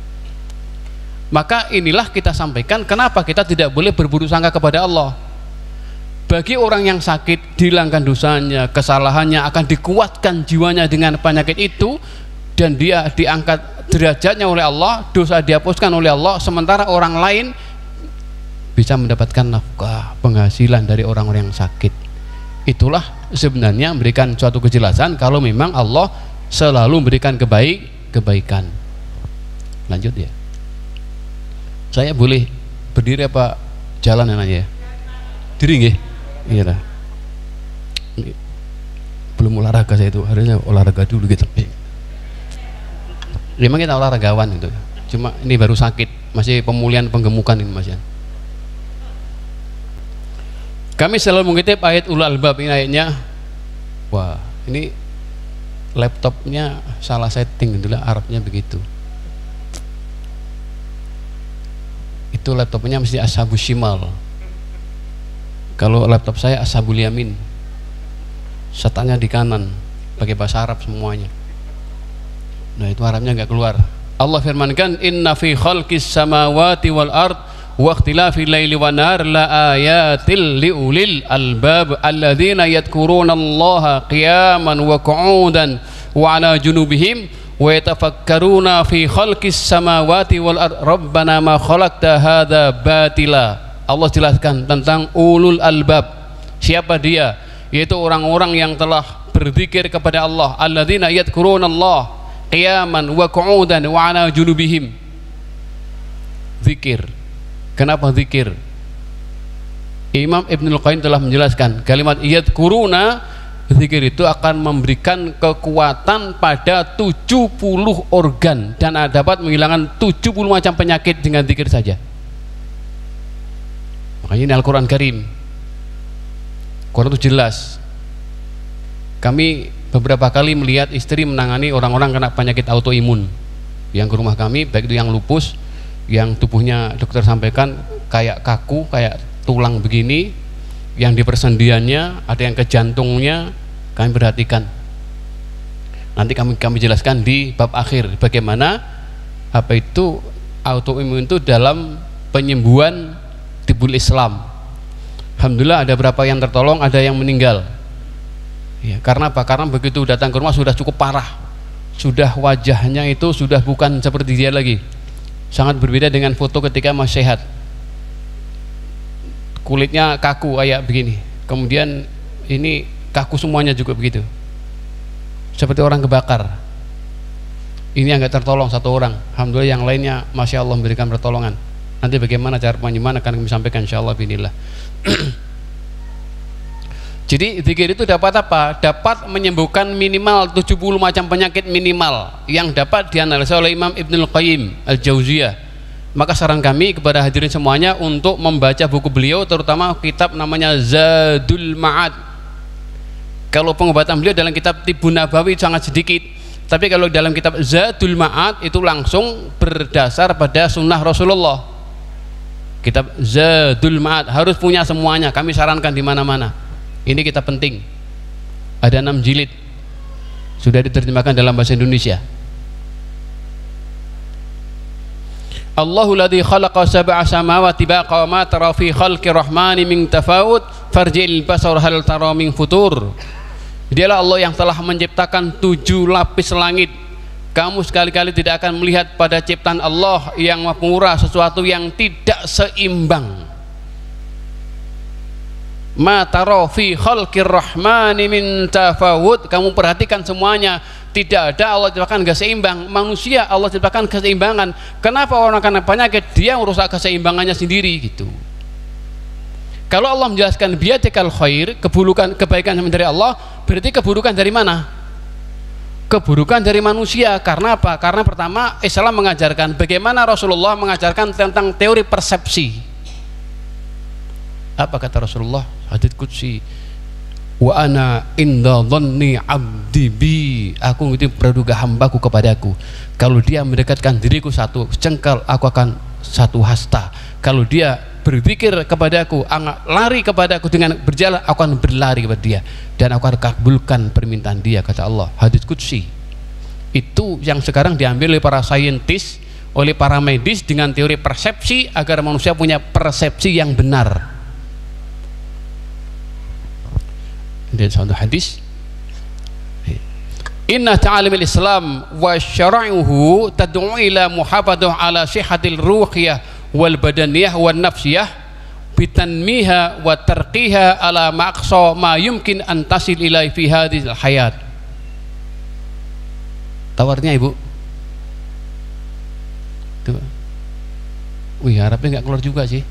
Maka inilah kita sampaikan kenapa kita tidak boleh berburuk sangka kepada Allah. Bagi orang yang sakit, dihilangkan dosanya, kesalahannya, akan dikuatkan jiwanya dengan penyakit itu, dan dia diangkat derajatnya oleh Allah, dosa dihapuskan oleh Allah. Sementara orang lain bisa mendapatkan nafkah, penghasilan dari orang-orang yang sakit. Itulah sebenarnya memberikan suatu kejelasan kalau memang Allah selalu memberikan kebaikan. Lanjut ya. Saya boleh berdiri apa jalan aja ya? Diri nggih? Iya lah. Belum olahraga saya itu, harusnya olahraga dulu gitu. Memang kita olahragawan itu. Cuma ini baru sakit, masih pemulihan penggemukan ini Mas ya. Kami selalu mengutip ayat ulul albab, ini ayatnya. Wah, ini laptopnya salah setting itulah, Arabnya begitu. Itu laptopnya mesti ashabus shimal. Kalau laptop saya ashabul yamin. Setannya di kanan, pakai bahasa Arab semuanya. Nah, itu Arabnya nggak keluar. Allah firmankan, inna fi khalqis samawati wal ard wa ikhtilafil laili wan nahar la ayatil liulil albab alladzina yadhkuruna Allaha qiyaman wa qu'udan wa ala junubihim wa yatafakkaruna fi khalqis samawati wal ard rabbana ma khalaqta hadza batila. Allah jelaskan tentang ulul albab. Siapa dia? Yaitu orang-orang yang telah berzikir kepada Allah, alladzina yadhkuruna Allah qiyaman wa qu'udan wa ala junubihim. Zikir. Kenapa zikir? Imam Ibnul Qayyim telah menjelaskan kalimat yadhkuruna, zikir itu akan memberikan kekuatan pada 70 organ dan dapat menghilangkan 70 macam penyakit dengan zikir saja. Makanya ini Al-Quran Karim. Quran itu jelas. Kami beberapa kali melihat istri menangani orang-orang kena penyakit autoimun yang ke rumah kami, baik itu yang lupus, yang tubuhnya dokter sampaikan kayak kaku, kayak tulang begini, yang di persendiannya ada yang ke jantungnya. Kami perhatikan, nanti kami jelaskan di bab akhir bagaimana apa itu autoimun itu dalam penyembuhan tibul Islam. Alhamdulillah ada berapa yang tertolong, ada yang meninggal ya, karena apa? Karena begitu datang ke rumah sudah cukup parah, sudah wajahnya itu sudah bukan seperti dia lagi, sangat berbeda dengan foto ketika masih sehat. Kulitnya kaku kayak begini, kemudian ini kaku semuanya juga begitu, seperti orang kebakar. Ini yang nggak tertolong satu orang. Alhamdulillah yang lainnya Masya Allah memberikan pertolongan. Nanti bagaimana cara penyembuhan akan kami sampaikan insyaallah binillah. Jadi zikir itu dapat apa? Dapat menyembuhkan minimal 70 macam penyakit minimal yang dapat dianalisa oleh Imam Ibnul Qayyim Al-Jauziyah. Maka saran kami kepada hadirin semuanya untuk membaca buku beliau, terutama kitab namanya Zadul Ma'ad. Kalau pengobatan beliau dalam kitab Tibbun Nabawi sangat sedikit, tapi kalau dalam kitab Zadul Ma'ad itu langsung berdasar pada sunnah Rasulullah. Kitab Zadul Ma'ad harus punya semuanya, kami sarankan di mana-mana. Ini kitab penting. Ada 6 jilid. Sudah diterjemahkan dalam bahasa Indonesia. Allahu ladzi khalaqa sab'a samawati baqa ma tara fi khalqi rahmani min tafawut farji'il basar hal tara min futur. Dialah Allah yang telah menciptakan 7 lapis langit. Kamu sekali-kali tidak akan melihat pada ciptaan Allah yang Maha Pemurah sesuatu yang tidak seimbang. Ma tara fi khalqi rahmani min tafawut. Kamu perhatikan semuanya, tidak ada Allah ciptakan gak seimbang. Manusia Allah ciptakan keseimbangan. Kenapa orang kena penyakit dia merusak keseimbangannya sendiri gitu. Kalau Allah menjelaskan biyadikal khair, kebaikan dari Allah, berarti keburukan dari mana? Keburukan dari manusia. Karena apa? Karena pertama Islam mengajarkan bagaimana Rasulullah mengajarkan tentang teori persepsi. Apa kata Rasulullah? Hadits qudsi, wa ana inda dhanni abdi bi, aku itu praduga hambaku kepadaku. Kalau dia mendekatkan diriku 1 jengkal, aku akan 1 hasta. Kalau dia berpikir kepadaku, lari kepadaku dengan berjalan, aku akan berlari kepada dia dan aku akan kabulkan permintaan dia, kata Allah. Hadits qudsi itu yang sekarang diambil oleh para saintis, oleh para medis dengan teori persepsi agar manusia punya persepsi yang benar. Dan satu hadis, inna ta'alimil Islam wa syara'uhu tad'u ila muhafadah ala sihhatil ruhiyah wal badaniyah wal nafsiyah bitanmiha wa tarqiha ala maqsa ma yumkin an tasil ilai fi hadhil hayat. Tawarnya Ibu tuh. Wih, harapnya nggak keluar juga sih.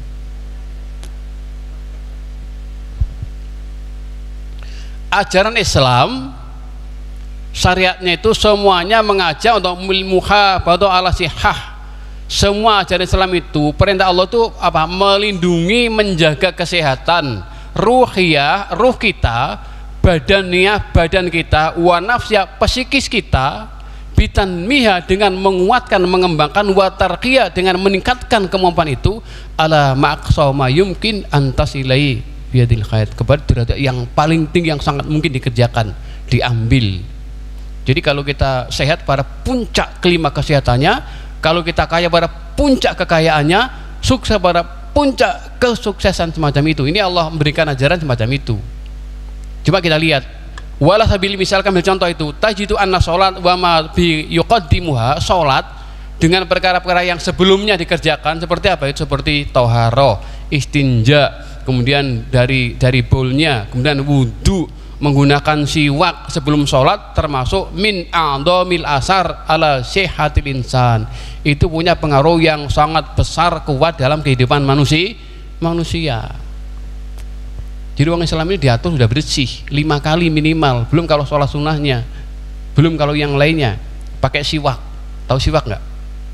Ajaran Islam syariatnya itu semuanya mengajak untuk muhafadah ala sihah. Semua ajaran Islam itu perintah Allah itu apa? Melindungi, menjaga kesehatan ruhiyah, ruh kita, badaniyah, badan kita, wa nafsiyah, psikis kita, bitanmiha, dengan menguatkan, mengembangkan, wa tarqiyah, dengan meningkatkan kemampuan itu, ala maqsa ma yumkin antasilai biadil khair, kepada derajat yang paling tinggi yang sangat mungkin dikerjakan, diambil. Jadi kalau kita sehat pada puncak kelima kesehatannya, kalau kita kaya pada puncak kekayaannya, sukses pada puncak kesuksesan semacam itu. Ini Allah memberikan ajaran semacam itu. Coba kita lihat, wala sabili, misalkan ambil contoh itu, tajidu anna sholat wa ma bi yuqaddimuha, sholat dengan perkara-perkara yang sebelumnya dikerjakan seperti apa itu? Seperti toharoh, istinja, kemudian dari bowlnya, kemudian wudhu, menggunakan siwak sebelum sholat, termasuk min a'dhamil asar ala sihhatil insan. Itu punya pengaruh yang sangat besar, kuat dalam kehidupan manusia. Jadi orang Islam ini diatur sudah bersih 5 kali minimal, belum kalau sholat sunnahnya, belum kalau yang lainnya. Pakai siwak. Tahu siwak nggak?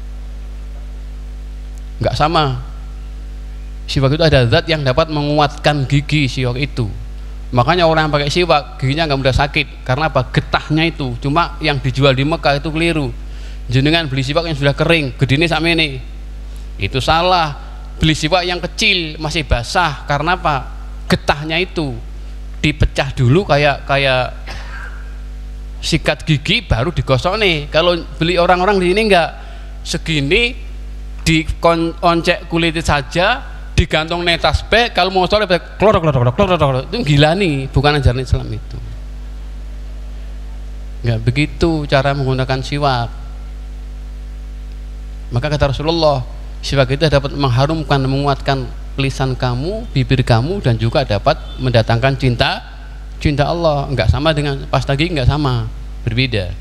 Nggak sama. Siwak itu ada zat yang dapat menguatkan gigi siwak itu. Makanya orang yang pakai siwak giginya nggak mudah sakit. Karena apa? Getahnya itu. Cuma yang dijual di Mekah itu keliru. Jenengan beli siwak yang sudah kering, gedene sama ini, itu salah. Beli siwak yang kecil masih basah. Karena apa? Getahnya itu dipecah dulu kayak sikat gigi baru digosok nih. Kalau beli orang-orang di sini nggak, segini dioncek kulitnya saja, digantung netas tasbih, kalau mau sholat klorok, itu gila nih, bukan ajaran Islam itu. Nggak begitu cara menggunakan siwak. Maka kata Rasulullah, siwak itu dapat mengharumkan, menguatkan lisan kamu, bibir kamu, dan juga dapat mendatangkan cinta Allah. Nggak sama dengan pasta gigi, nggak sama, berbeda.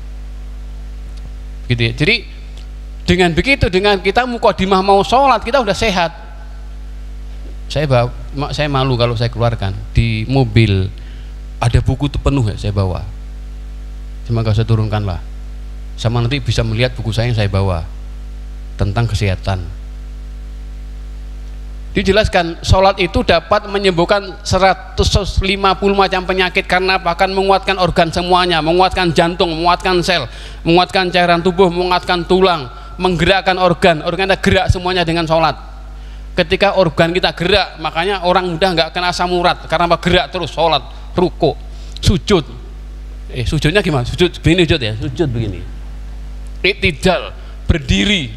Gitu ya. Jadi dengan begitu, dengan kita mukadimah mau sholat, kita udah sehat. Saya malu kalau saya keluarkan di mobil ada buku itu penuh ya, saya bawa. Cuma gak saya turunkan lah, sama nanti bisa melihat buku saya yang saya bawa tentang kesehatan. Dijelaskan sholat itu dapat menyembuhkan 150 macam penyakit. Karena akan menguatkan organ semuanya, menguatkan jantung, menguatkan sel, menguatkan cairan tubuh, menguatkan tulang, menggerakkan organ ada gerak semuanya dengan sholat. ketika organ kita gerak, makanya orang mudah nggak kena asam urat karena apa? Gerak terus, sholat, ruku, sujud. Sujudnya gimana? Sujud begini, sujud ya, sujud begini. Iktidal, berdiri.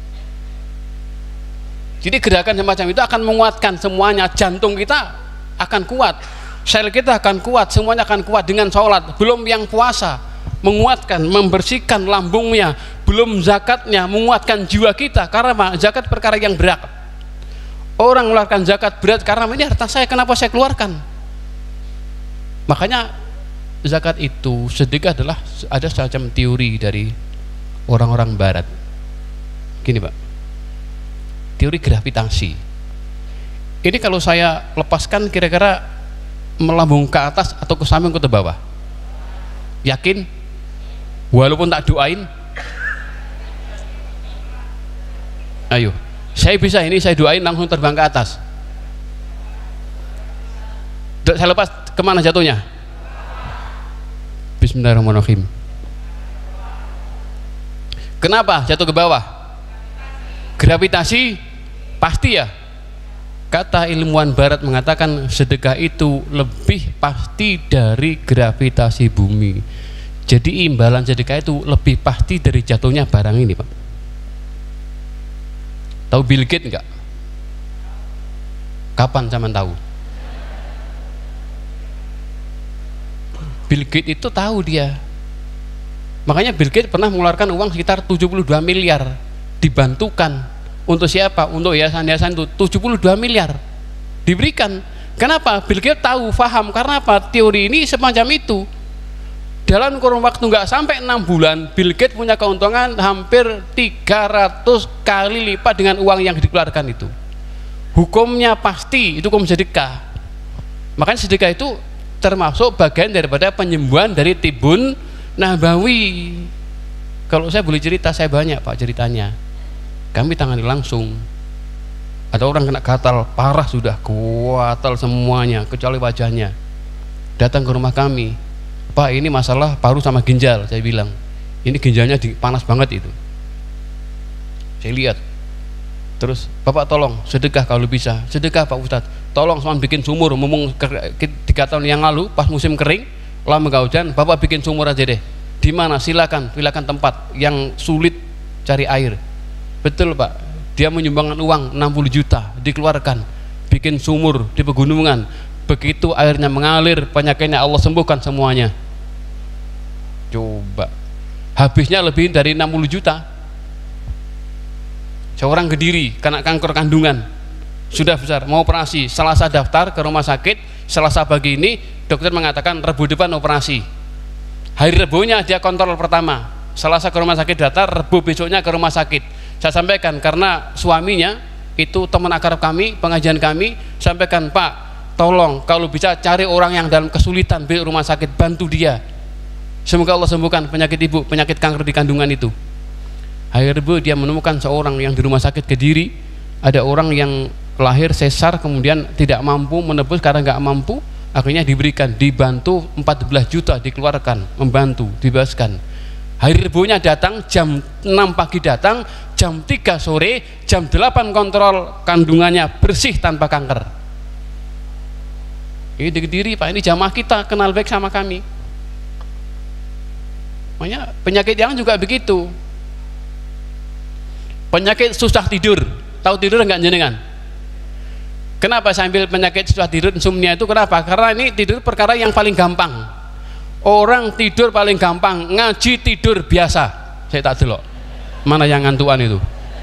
Jadi gerakan semacam itu akan menguatkan semuanya. Jantung kita akan kuat, sel kita akan kuat, semuanya akan kuat dengan sholat. Belum yang puasa, menguatkan, membersihkan lambungnya. Belum zakatnya, menguatkan jiwa kita. Karena apa? Zakat perkara yang berat. Orang mengeluarkan zakat berat karena ini harta saya, kenapa saya keluarkan? Makanya zakat itu, sedekah adalah ada semacam teori dari orang-orang barat. Gini Pak, teori gravitasi. Ini kalau saya lepaskan kira-kira melambung ke atas atau ke samping atau ke bawah? Yakin? Walaupun tak doain? Ayo, saya bisa ini, saya doain langsung terbang ke atas. Saya lepas, kemana jatuhnya? Bismillahirrahmanirrahim. Kenapa jatuh ke bawah? Gravitasi pasti ya. Kata ilmuwan barat mengatakan sedekah itu lebih pasti dari gravitasi bumi. Jadi imbalan sedekah itu lebih pasti dari jatuhnya barang ini Pak. Tahu Bill Gates enggak? Kapan zaman tahu? Bill Gates itu tahu dia. Makanya Bill Gates pernah mengeluarkan uang sekitar 72 miliar dibantukan. Untuk siapa? Untuk yayasan-yayasan itu 72 miliar diberikan. Kenapa? Bill Gates tahu, paham. Karena apa? Teori ini semacam itu. Dalam kurun waktu nggak sampai 6 bulan, Bill Gates punya keuntungan hampir 300 kali lipat dengan uang yang dikeluarkan itu. Hukumnya pasti, itu hukum sedekah. Makanya sedekah itu termasuk bagian daripada penyembuhan dari Tibun Nabawi. Kalau saya boleh cerita, saya banyak Pak ceritanya. Kami tangani langsung. Ada orang kena gatal parah, sudah gatal semuanya kecuali wajahnya. Datang ke rumah kami, Pak ini masalah paru sama ginjal. Saya bilang ini ginjalnya panas banget itu. Saya lihat. Terus Bapak tolong sedekah kalau bisa. Sedekah Pak Ustadz, tolong sama bikin sumur. Ngomong 3 tahun yang lalu pas musim kering, lama gak hujan, Bapak bikin sumur aja deh. Di mana? Silakan tempat yang sulit cari air. Betul Pak, dia menyumbangkan uang 60 juta dikeluarkan, bikin sumur di pegunungan. Begitu airnya mengalir, penyakitnya Allah sembuhkan semuanya. Coba, habisnya lebih dari 60 juta. Seorang Kediri kena kanker kandungan, sudah besar, mau operasi. Selasa daftar ke rumah sakit, Selasa pagi ini dokter mengatakan Rebu depan operasi. Hari Rebunya dia kontrol pertama, Selasa ke rumah sakit daftar, Rebu besoknya ke rumah sakit. Saya sampaikan karena suaminya itu teman akrab kami, pengajian kami, sampaikan Pak, tolong kalau bisa cari orang yang dalam kesulitan di rumah sakit, bantu dia. Semoga Allah sembuhkan penyakit ibu, penyakit kanker di kandungan itu. Hari Rebu dia menemukan seorang yang di rumah sakit Kediri, ada orang yang lahir sesar kemudian tidak mampu menebus karena nggak mampu, akhirnya diberikan, dibantu 14 juta dikeluarkan, membantu, dibebaskan. Hari Rebunya datang jam 6 pagi datang, jam 3 sore, jam 8 kontrol kandungannya bersih tanpa kanker. Ini di Kediri Pak, ini jamaah kita kenal baik sama kami. Makanya penyakit yang juga begitu. Penyakit susah tidur, tahu tidur enggak jenengan? Kenapa saya ambil penyakit susah tidur, insomnia itu kenapa? Karena ini tidur perkara yang paling gampang. Orang tidur paling gampang, ngaji tidur biasa. Saya tak delok. Mana yang ngantuan itu?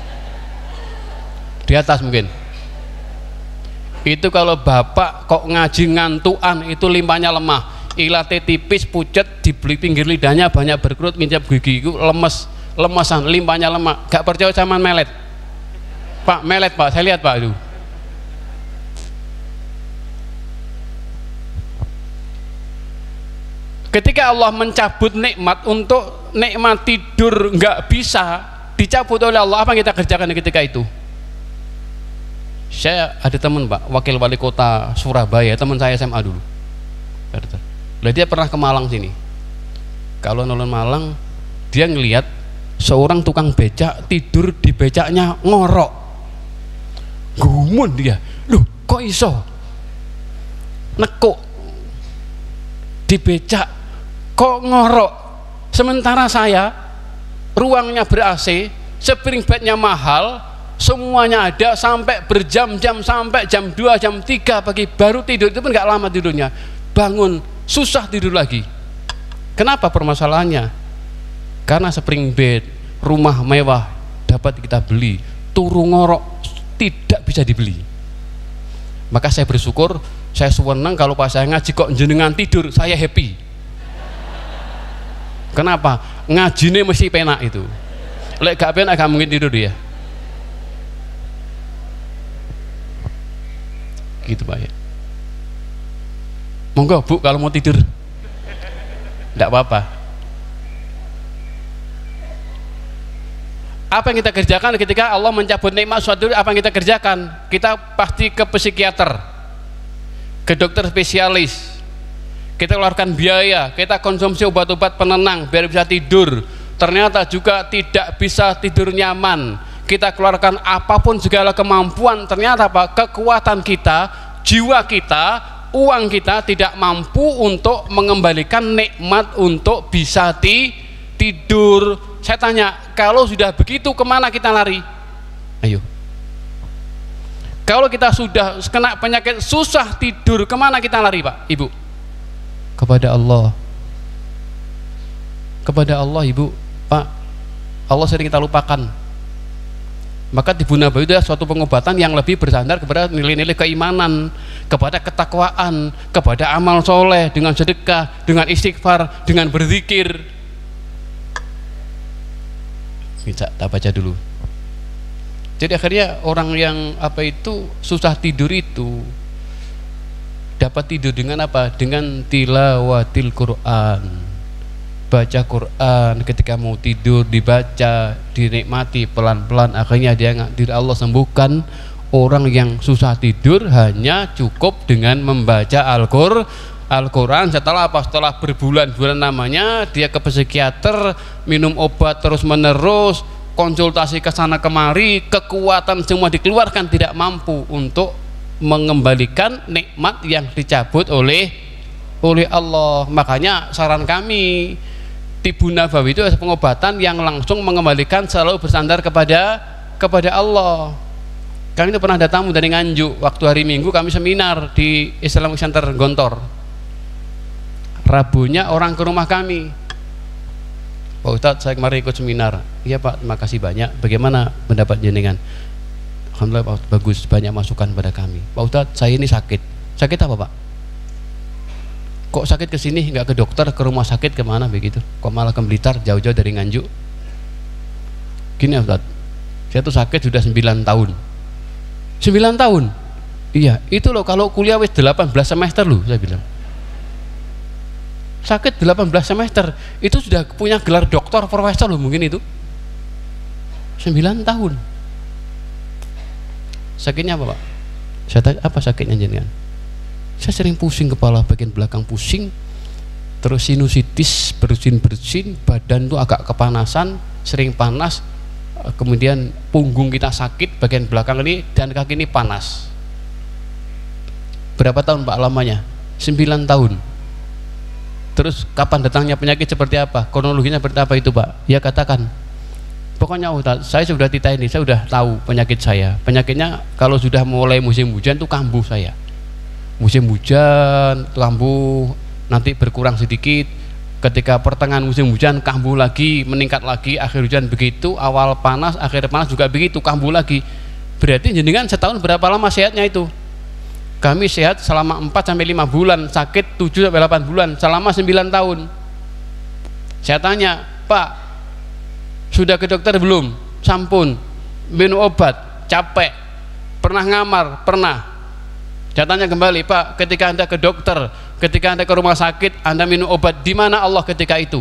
Di atas mungkin. Itu kalau bapak kok ngaji ngantuan itu limpahnya lemah. Ilate tipis, pucet, di pinggir lidahnya banyak berkerut, ngincap gigi itu lemesan, limpahnya lemah. Gak percaya sama melet. Pak, melet Pak, saya lihat Pak itu. Ketika Allah mencabut nikmat, untuk nikmat tidur nggak bisa dicabut oleh Allah, apa yang kita kerjakan ketika itu? Saya ada teman Pak, wakil wali kota Surabaya, teman saya SMA dulu. Dia pernah ke Malang sini. Kalau nonton Malang, dia ngelihat seorang tukang becak tidur di becaknya ngorok. gumun dia. Loh, kok iso? Nekuk di becak kok ngorok, sementara saya ruangnya ber-AC, spring bednya mahal, semuanya ada, sampai berjam-jam, sampai jam 2, jam 3 pagi baru tidur. Itu pun nggak lama tidurnya, bangun susah tidur lagi. Kenapa permasalahannya? Karena spring bed, rumah mewah dapat kita beli, turu ngorok tidak bisa dibeli. Maka saya bersyukur, saya senang kalau pas saya ngaji kok jenengan tidur, saya happy. Kenapa? Ngajine mesti penak itu. Lek gak penak gak mungkin tidur dia. Gitu Pak ya. Monggo Bu kalau mau tidur. Enggak apa-apa. Apa yang kita kerjakan ketika Allah mencabut nikmat suatu? Apa yang kita kerjakan? Kita pasti ke psikiater, ke dokter spesialis, kita keluarkan biaya, kita konsumsi obat-obat penenang biar bisa tidur, ternyata juga tidak bisa tidur nyaman, kita keluarkan apapun segala kemampuan, ternyata apa? Kekuatan kita, jiwa kita, uang kita tidak mampu untuk mengembalikan nikmat untuk bisa tidur. Saya tanya, kalau sudah begitu kemana kita lari? Ayo. Kalau kita sudah kena penyakit susah tidur, kemana kita lari Pak, Ibu? Kepada Allah. Kepada Allah Ibu, Pak. Allah sering kita lupakan. Maka Tibu Nabawi itu adalah suatu pengobatan yang lebih bersandar kepada nilai-nilai keimanan, kepada ketakwaan, kepada amal soleh, dengan sedekah, dengan istighfar, dengan berzikir. Bisa tak baca dulu. Jadi akhirnya orang yang susah tidur itu dapat tidur dengan apa? Dengan tilawatil Quran, baca Quran. Ketika mau tidur dibaca, dinikmati pelan-pelan, akhirnya dia Allah sembuhkan. Orang yang susah tidur hanya cukup dengan membaca Al-Quran. Setelah berbulan-bulan namanya dia ke psikiater, minum obat terus menerus, konsultasi ke sana kemari, kekuatan semua dikeluarkan, tidak mampu untuk mengembalikan nikmat yang dicabut oleh Allah. Makanya saran kami, Tibu Nabawi itu adalah pengobatan yang langsung mengembalikan, selalu bersandar kepada Allah. Kami itu pernah ada tamu dari Nganjuk, waktu hari Minggu kami seminar di Islamic Center Gontor. Rabunya orang ke rumah kami, Pak Ustadz saya kemarin ikut seminar. Iya Pak, terima kasih banyak. Bagaimana pendapat jenengan? Alhamdulillah Pak, bagus, banyak masukan pada kami. Pak Ustadz saya ini sakit. Sakit apa Pak? Kok sakit ke sini, nggak ke dokter, ke rumah sakit kemana begitu? Kok malah ke Blitar, jauh-jauh dari Nganjuk? Gini Ustadz, saya tuh sakit sudah 9 tahun. 9 tahun? Iya, itu loh kalau kuliah wis 18 semester loh, saya bilang. Sakit 18 semester itu sudah punya gelar doktor, profesor loh mungkin itu. 9 tahun. Sakitnya apa Pak? Saya tanya, apa sakitnya jenengan? Saya sering pusing kepala bagian belakang pusing, terus sinusitis, bersin-bersin, badan tuh agak kepanasan, sering panas, kemudian punggung kita sakit bagian belakang ini, dan kaki ini panas. Berapa tahun Pak lamanya? 9 tahun. Terus kapan datangnya penyakit seperti apa? Kronologinya seperti apa itu Pak? Ya katakan. Pokoknya Ustaz, saya sudah ini, saya sudah tahu penyakit saya. Penyakitnya kalau sudah mulai musim hujan tuh kambuh saya. Musim hujan kambuh, nanti berkurang sedikit. Ketika pertengahan musim hujan kambuh lagi, meningkat lagi. Akhir hujan begitu, awal panas, akhir panas juga begitu, kambuh lagi. Berarti jenengan setahun berapa lama sehatnya itu? Kami sehat selama 4-5 bulan, sakit 7-8 bulan, selama 9 tahun. Saya tanya, Pak, sudah ke dokter belum? Sampun. Minum obat, capek. Pernah ngamar? Pernah. Saya tanya kembali, Pak, ketika Anda ke dokter, ketika Anda ke rumah sakit, Anda minum obat, di mana Allah ketika itu?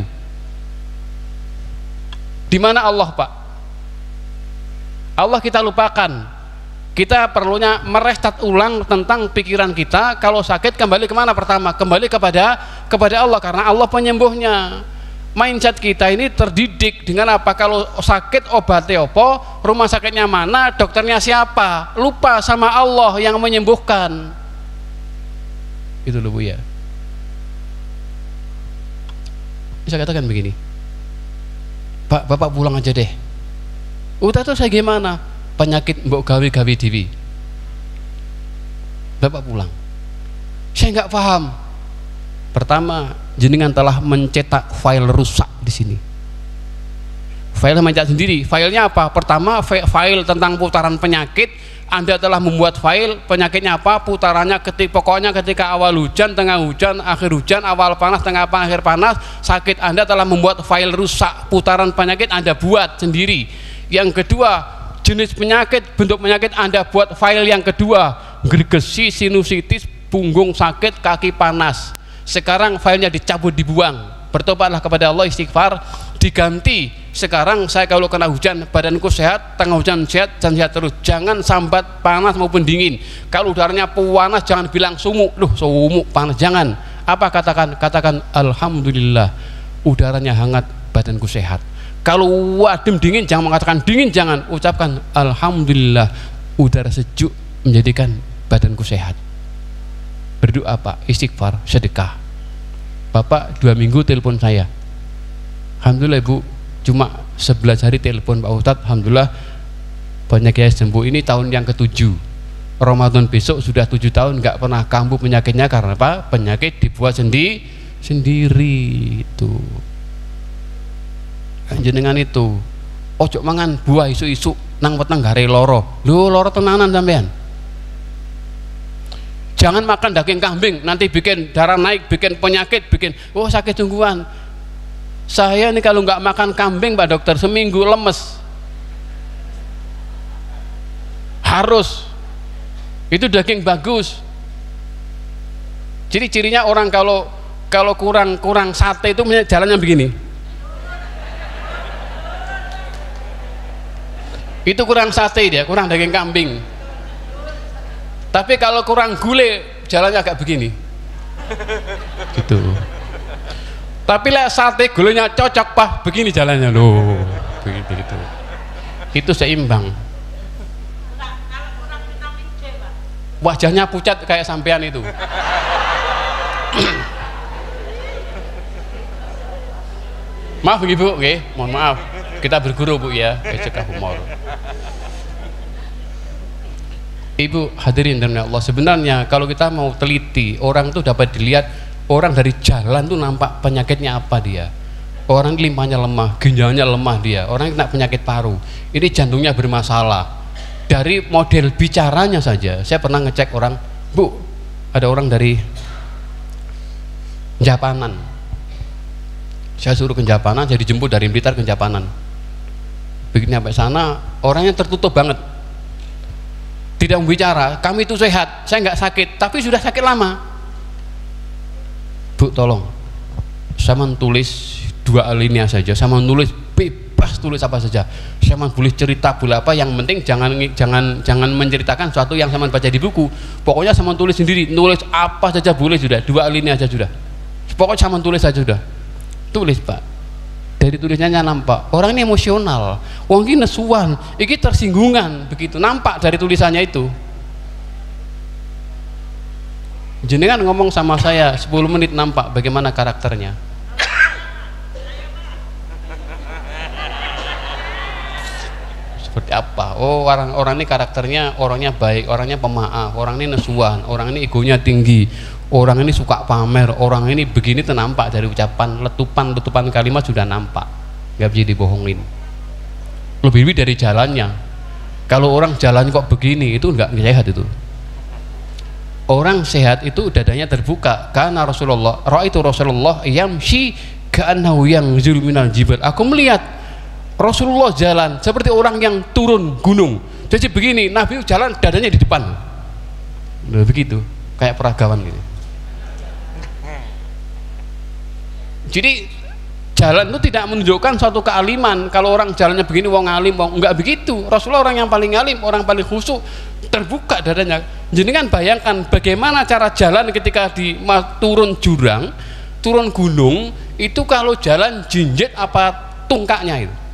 Di mana Allah Pak? Allah kita lupakan. Kita perlunya merestart ulang tentang pikiran kita. Kalau sakit kembali kemana pertama? Kembali kepada Allah, karena Allah penyembuhnya. mindset kita ini terdidik dengan apa? Kalau sakit obatnya apa, rumah sakitnya mana, dokternya siapa, lupa sama Allah yang menyembuhkan. Itu loh Bu ya. Bisa katakan begini, Pak, Bapak pulang aja deh. Udah tuh saya gimana? Penyakit mbok gawe-gawe dewi. Bapak pulang. Saya nggak paham. Pertama, jenengan telah mencetak file rusak di sini. File mencetak sendiri. Filenya apa? Pertama, file tentang putaran penyakit. Anda telah membuat file penyakitnya apa, putarannya, pokoknya ketika awal hujan, tengah hujan, akhir hujan, awal panas, tengah panas, akhir panas, sakit. Anda telah membuat file rusak, putaran penyakit Anda buat sendiri. Yang kedua, jenis penyakit, bentuk penyakit Anda buat file yang kedua, gergesi, sinusitis, punggung sakit, kaki panas. Sekarang filenya dicabut, dibuang. Bertobatlah kepada Allah, istighfar, diganti. Sekarang saya kalau kena hujan, badanku sehat, tengah hujan sehat, dan sehat terus. Jangan sambat panas maupun dingin. Kalau udaranya panas, jangan bilang sumuk. Loh, sumuk panas, jangan. Apa katakan? Katakan alhamdulillah, udaranya hangat, badanku sehat. Kalau adem dingin, jangan mengatakan dingin, jangan. Ucapkan alhamdulillah, udara sejuk menjadikan badanku sehat. Berdoa Pak, istighfar, sedekah. Bapak 2 minggu telepon saya, alhamdulillah Ibu, cuma 11 hari telepon Pak Ustadz, alhamdulillah banyak ya sembuh. Ini tahun yang ke-7, Ramadan besok sudah 7 tahun nggak pernah kambuh penyakitnya. Karena apa? Penyakit dibuat sendiri itu. Jenengan itu ojo mangan buah isu-isu nang weteng gare loro. Lho, loro tenanan sampean. Jangan makan daging kambing, nanti bikin darah naik, bikin penyakit, bikin sakit sungguhan. Saya ini kalau nggak makan kambing Pak Dokter, seminggu lemes. Harus. Itu daging bagus. Jadi cirinya orang kalau kurang sate itu jalannya begini. Itu kurang sate dia, kurang daging kambing. Tapi kalau kurang gulai, jalannya agak begini. Gitu. Tapi lah sate gulanya cocok Pak, begini jalannya loh. Begitu. Itu seimbang. Wajahnya pucat kayak sampean itu. Maaf Ibu, mohon maaf. Kita berguru Bu ya, cegah humor. Ibu hadirin dan Allah, sebenarnya kalau kita mau teliti, orang tuh dapat dilihat, orang dari jalan tuh nampak penyakitnya apa dia. Orang limpahnya lemah, ginjalnya lemah dia, orang kena penyakit paru, ini jantungnya bermasalah. Dari model bicaranya saja, saya pernah ngecek orang, Bu, ada orang dari Japanan, saya suruh ke Japanan, saya dijemput dari Blitar ke Japanan. Begitu sampai sana, orangnya tertutup banget. Tidak membicara, kami itu sehat, saya nggak sakit, tapi sudah sakit lama. Bu, tolong, saya menulis 2 alinea saja, saya menulis bebas, tulis apa saja, saya boleh cerita, boleh apa, yang penting jangan menceritakan sesuatu yang saya baca di buku. Pokoknya saya tulis sendiri, nulis apa saja boleh, sudah 2 alinea saja sudah. Pokoknya saya tulis saja sudah. Tulis Pak. Dari tulisannya nampak orang ini emosional, wong ini nesuan, ini tersinggungan, begitu nampak dari tulisannya itu. Jenengan ngomong sama saya 10 menit nampak bagaimana karakternya. Seperti apa? Oh, orang ini karakternya, orangnya baik, orangnya pemaaf, orang ini nesuan, orang ini egonya tinggi, orang ini suka pamer, orang ini begini, itu nampak dari ucapan, letupan kalimat sudah nampak, nggak bisa dibohongin. Lebih dari jalannya. Kalau orang jalan kok begini, itu nggak sehat itu. Orang sehat itu dadanya terbuka. Karena Rasulullah, ra'aitu Rasulullah yamshi ka'annahu yanzilu minal jibal. Aku melihat Rasulullah jalan seperti orang yang turun gunung. Jadi begini, Nabi jalan dadanya di depan. Begitu, kayak peragawan gitu. Jadi jalan itu tidak menunjukkan suatu kealiman. Kalau orang jalannya begini, wong alim, wong enggak begitu. Rasulullah orang yang paling alim, orang paling khusyuk, terbuka dadanya. Jadi kan bayangkan bagaimana cara jalan ketika turun jurang, turun gunung, itu kalau jalan jinjit apa tungkaknya itu?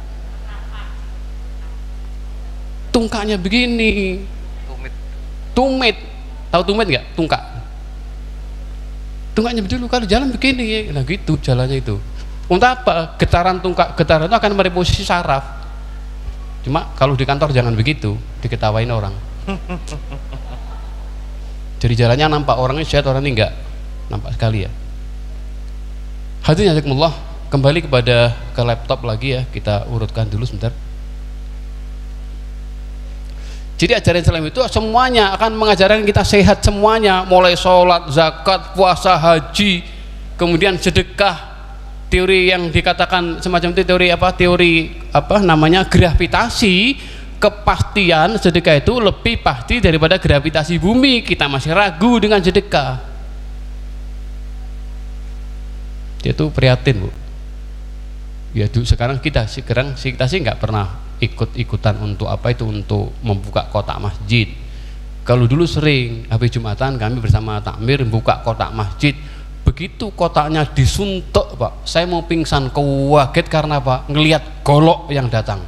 Tungkaknya begini. Tumit. Tahu tumit nggak? Tungkak. Tungkaknya dulu kalau jalan begini. Nah gitu jalannya itu. Untuk apa? Getaran tungkak, getaran itu akan mereposisi saraf. Cuma kalau di kantor jangan begitu, diketawain orang. Jadi jalannya nampak, orangnya sehat, orang ini enggak nampak sekali ya. Hadirin jazakumullah, kembali ke laptop lagi ya, kita urutkan dulu sebentar. Jadi ajaran Islam itu semuanya akan mengajarkan kita sehat semuanya, mulai sholat, zakat, puasa, haji, kemudian sedekah. Teori yang dikatakan semacam itu teori apa namanya gravitasi, kepastian sedekah itu lebih pasti daripada gravitasi bumi. Kita masih ragu dengan sedekah. Itu prihatin, Bu. Ya sekarang kita sih nggak pernah ikut-ikutan untuk apa itu, untuk membuka kotak masjid. Kalau dulu sering habis Jumatan kami bersama takmir membuka kotak masjid. Begitu kotaknya disuntuk, Pak, saya mau pingsan, kaget karena apa? Ngelihat golok yang datang.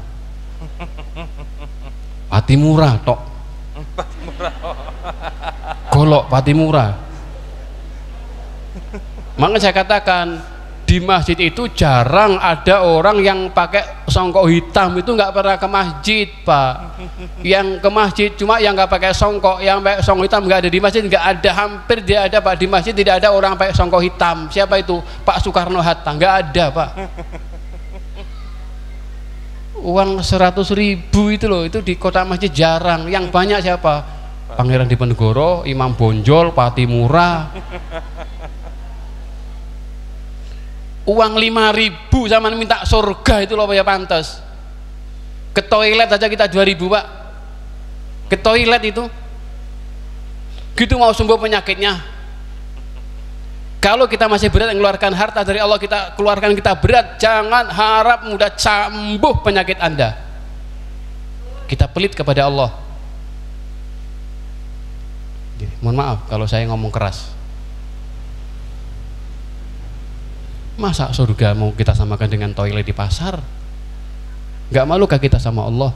Patimura tok. Golok Patimura. Maka saya katakan di masjid itu jarang ada orang yang pakai songkok hitam, itu nggak pernah ke masjid, Pak. Yang ke masjid cuma yang nggak pakai songkok, yang pakai songkok hitam nggak ada di masjid, nggak ada, hampir tidak ada, Pak. Di masjid tidak ada orang pakai songkok hitam. Siapa itu? Pak Soekarno-Hatta, nggak ada, Pak. Uang 100.000 itu loh, itu di kota masjid jarang. Yang banyak siapa? Pangeran Diponegoro, Imam Bonjol, Patimura. Uang 5.000 zaman minta surga itu loh ya, pantas. Ke toilet aja kita 2.000, Pak. Ke toilet itu gitu mau sembuh penyakitnya. Kalau kita masih berat mengeluarkan harta dari Allah, kita keluarkan, kita berat, jangan harap mudah sembuh penyakit Anda. Kita pelit kepada Allah. Jadi, mohon maaf kalau saya ngomong keras. Masa surga mau kita samakan dengan toilet di pasar? Gak malukah kita sama Allah?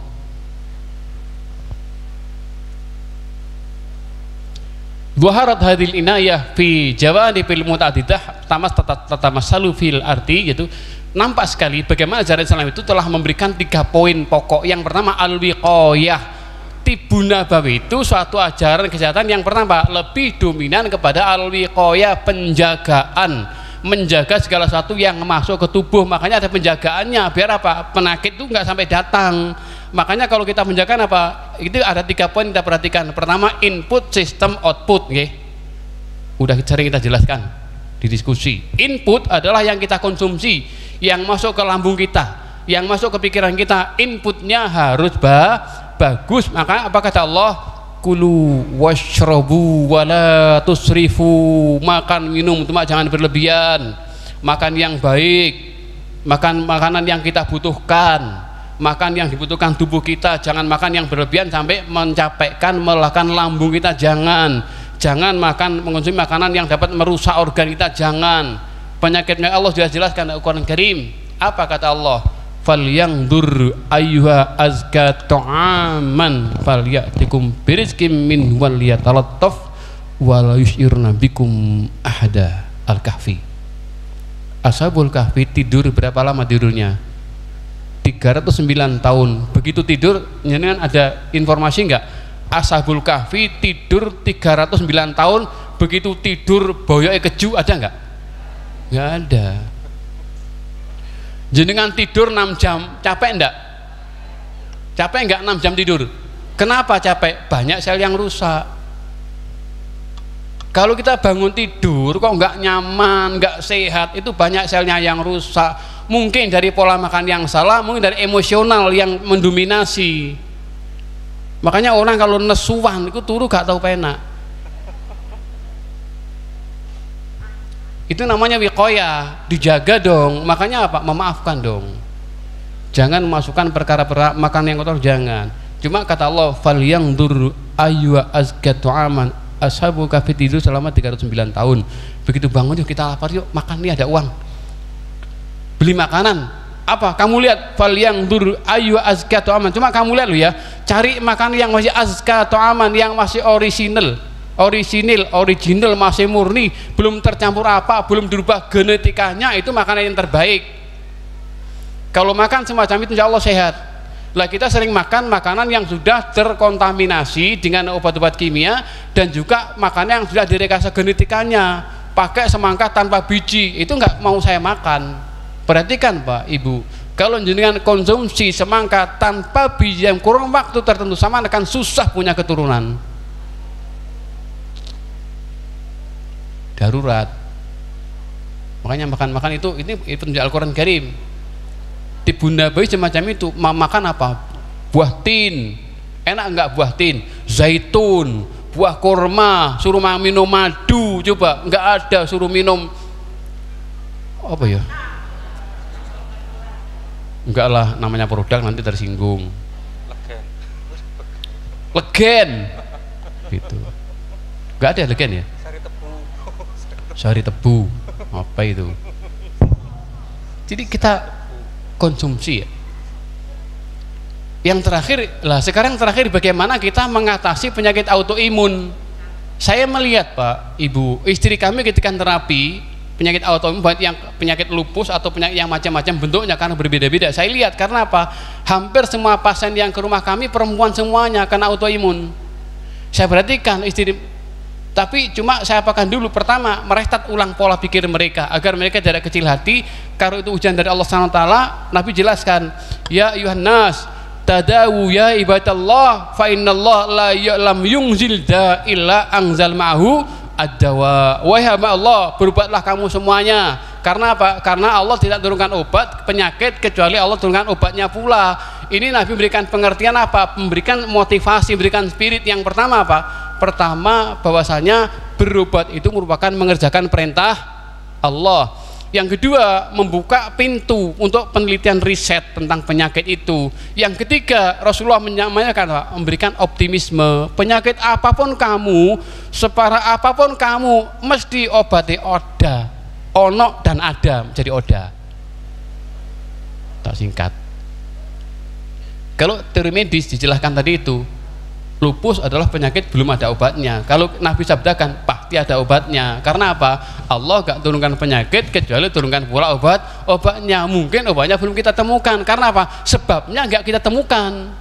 Zuharat hadil inayah fi jawanibul muta'addidah tatamasalu fil arti, yaitu nampak sekali bagaimana ajaran Islam itu telah memberikan 3 poin pokok. Yang pertama al-wiqayah. Tibu nabawi itu suatu ajaran kesehatan yang pertama lebih dominan kepada al-wiqayah, penjagaan, menjaga segala sesuatu yang masuk ke tubuh. Makanya ada penjagaannya biar apa? Penyakit itu nggak sampai datang. Makanya kalau kita menjaga apa? Itu ada 3 poin kita perhatikan. Pertama, input, sistem, output, nggih. Udah sering kita jelaskan di diskusi. Input adalah yang kita konsumsi, yang masuk ke lambung kita, yang masuk ke pikiran kita. Inputnya harus bagus. Maka apa kata Allah? Kulu washrobu wala tusrifu, makan minum cuma jangan berlebihan, makan yang baik, makan makanan yang kita butuhkan, makan yang dibutuhkan tubuh kita, jangan makan yang berlebihan sampai mencapekkan, melahkan lambung kita, jangan makan mengonsumsi makanan yang dapat merusak organ kita, jangan. Penyakitnya Allah sudah jelaskan dalam Al-Quran Karim. Apa kata Allah? Falyanzur ayyuha azka ta'aman falyatikum birizkim min wal yatalattaf wa la yusyirna bikum ahada. Al-Kahfi. Ashabul Kahfi tidur berapa lama tidurnya? 309 tahun. Begitu tidur, jangan ada informasi enggak? Ashabul Kahfi tidur 309 tahun. Begitu tidur boyoke keju, ada enggak? Enggak ada. Jenengan tidur 6 jam, capek enggak? Capek enggak 6 jam tidur? Kenapa capek? Banyak sel yang rusak. Kalau kita bangun tidur kok enggak nyaman, enggak sehat, itu banyak selnya yang rusak. Mungkin dari pola makan yang salah, mungkin dari emosional yang mendominasi. Makanya orang kalau nesuan itu turu gak tahu penak. Itu namanya wiqayah, dijaga dong. Makanya apa? Memaafkan dong. Jangan memasukkan perkara-perkara makan yang kotor, jangan. Cuma kata Allah, falyanzur ayyuha azka ta'aman. Ashabul Kahfi tidur selama 309 tahun. Begitu bangun yuk kita lapar, yuk makan, nih ada uang. beli makanan apa, kamu lihat fal yang dur ayu azka atau aman, cuma kamu lihat lo ya, cari makanan yang masih azka atau aman, yang masih original, masih murni, belum tercampur apa, belum dirubah genetikanya, itu makanan yang terbaik. Kalau makan semacam itu insya Allah sehat. Lah kita sering makan makanan yang sudah terkontaminasi dengan obat-obat kimia, dan juga makanan yang sudah direkayasa genetikanya, pakai semangka tanpa biji, itu nggak mau saya makan. Perhatikan Pak Ibu, kalau jenengan konsumsi semangka tanpa biji yang kurang waktu tertentu, sama akan susah punya keturunan. Darurat. Makanya makan-makan itu, ini penunjuk Al-Quran Karim. Di Bunda Bayi semacam itu, makan apa? Buah tin. Enak enggak buah tin? Zaitun, buah kurma, suruh minum madu, coba enggak ada, suruh minum apa ya? Enggak lah, namanya produk nanti tersinggung. Legen gitu. Enggak ada legen ya? Sari tebu. Apa itu? Jadi kita konsumsi ya. Yang terakhir lah, sekarang terakhir bagaimana kita mengatasi penyakit autoimun. Saya melihat Pak Ibu, istri kami ketika terapi penyakit autoimun, baik yang penyakit lupus atau penyakit yang macam-macam bentuknya karena berbeda-beda, saya lihat karena apa, hampir semua pasien yang ke rumah kami perempuan semuanya kena autoimun. Saya perhatikan istri, tapi cuma saya apakan dulu, pertama mereset ulang pola pikir mereka agar mereka tidak kecil hati. Kalau itu ujian dari Allah SWT, Nabi jelaskan, ya ayuhan nas tadawu ya ibadallah fa innallah la ya'lam yunzil da illa anzal ma'hu ad-dawa. Wahai hamba Allah, berbuatlah kamu semuanya. Karena apa? Karena Allah tidak turunkan obat penyakit kecuali Allah turunkan obatnya pula. Ini Nabi memberikan pengertian apa? Memberikan motivasi, memberikan spirit. Yang pertama apa? Pertama, bahwasanya berobat itu merupakan mengerjakan perintah Allah. Yang kedua, membuka pintu untuk penelitian riset tentang penyakit itu. Yang ketiga, Rasulullah menyampaikan, memberikan optimisme. Penyakit apapun kamu, separah apapun kamu, mesti obati oda, ono dan ada, menjadi oda. Tak singkat. Kalau teori medis dijelaskan tadi itu, lupus adalah penyakit belum ada obatnya. Kalau Nabi sabdakan pasti ada obatnya. Karena apa? Allah gak turunkan penyakit kecuali turunkan pula obatnya. Mungkin obatnya belum kita temukan. Karena apa? Sebabnya gak kita temukan.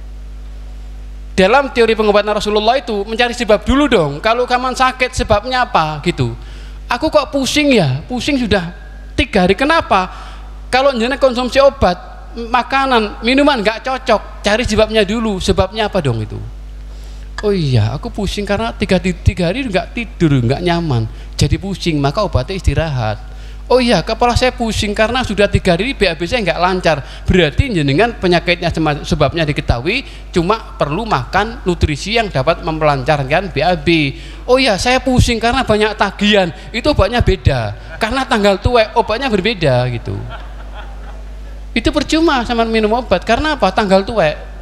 Dalam teori pengobatan Rasulullah itu mencari sebab dulu dong. Kalau kamu sakit sebabnya apa gitu. Aku kok pusing ya? Pusing sudah 3 hari. Kenapa? Kalau jenengan konsumsi obat, makanan, minuman gak cocok, cari sebabnya dulu. Sebabnya apa dong itu? Oh iya, aku pusing karena 3 hari nggak tidur, nggak nyaman, jadi pusing, maka obatnya istirahat. Oh iya, kepala saya pusing karena sudah 3 hari BAB saya nggak lancar, berarti jenengan penyakitnya sebabnya diketahui, cuma perlu makan nutrisi yang dapat memelancarkan BAB. Oh iya, saya pusing karena banyak tagihan, itu obatnya beda, karena tanggal tua obatnya berbeda gitu. Itu percuma sama minum obat, karena apa? Tanggal tua.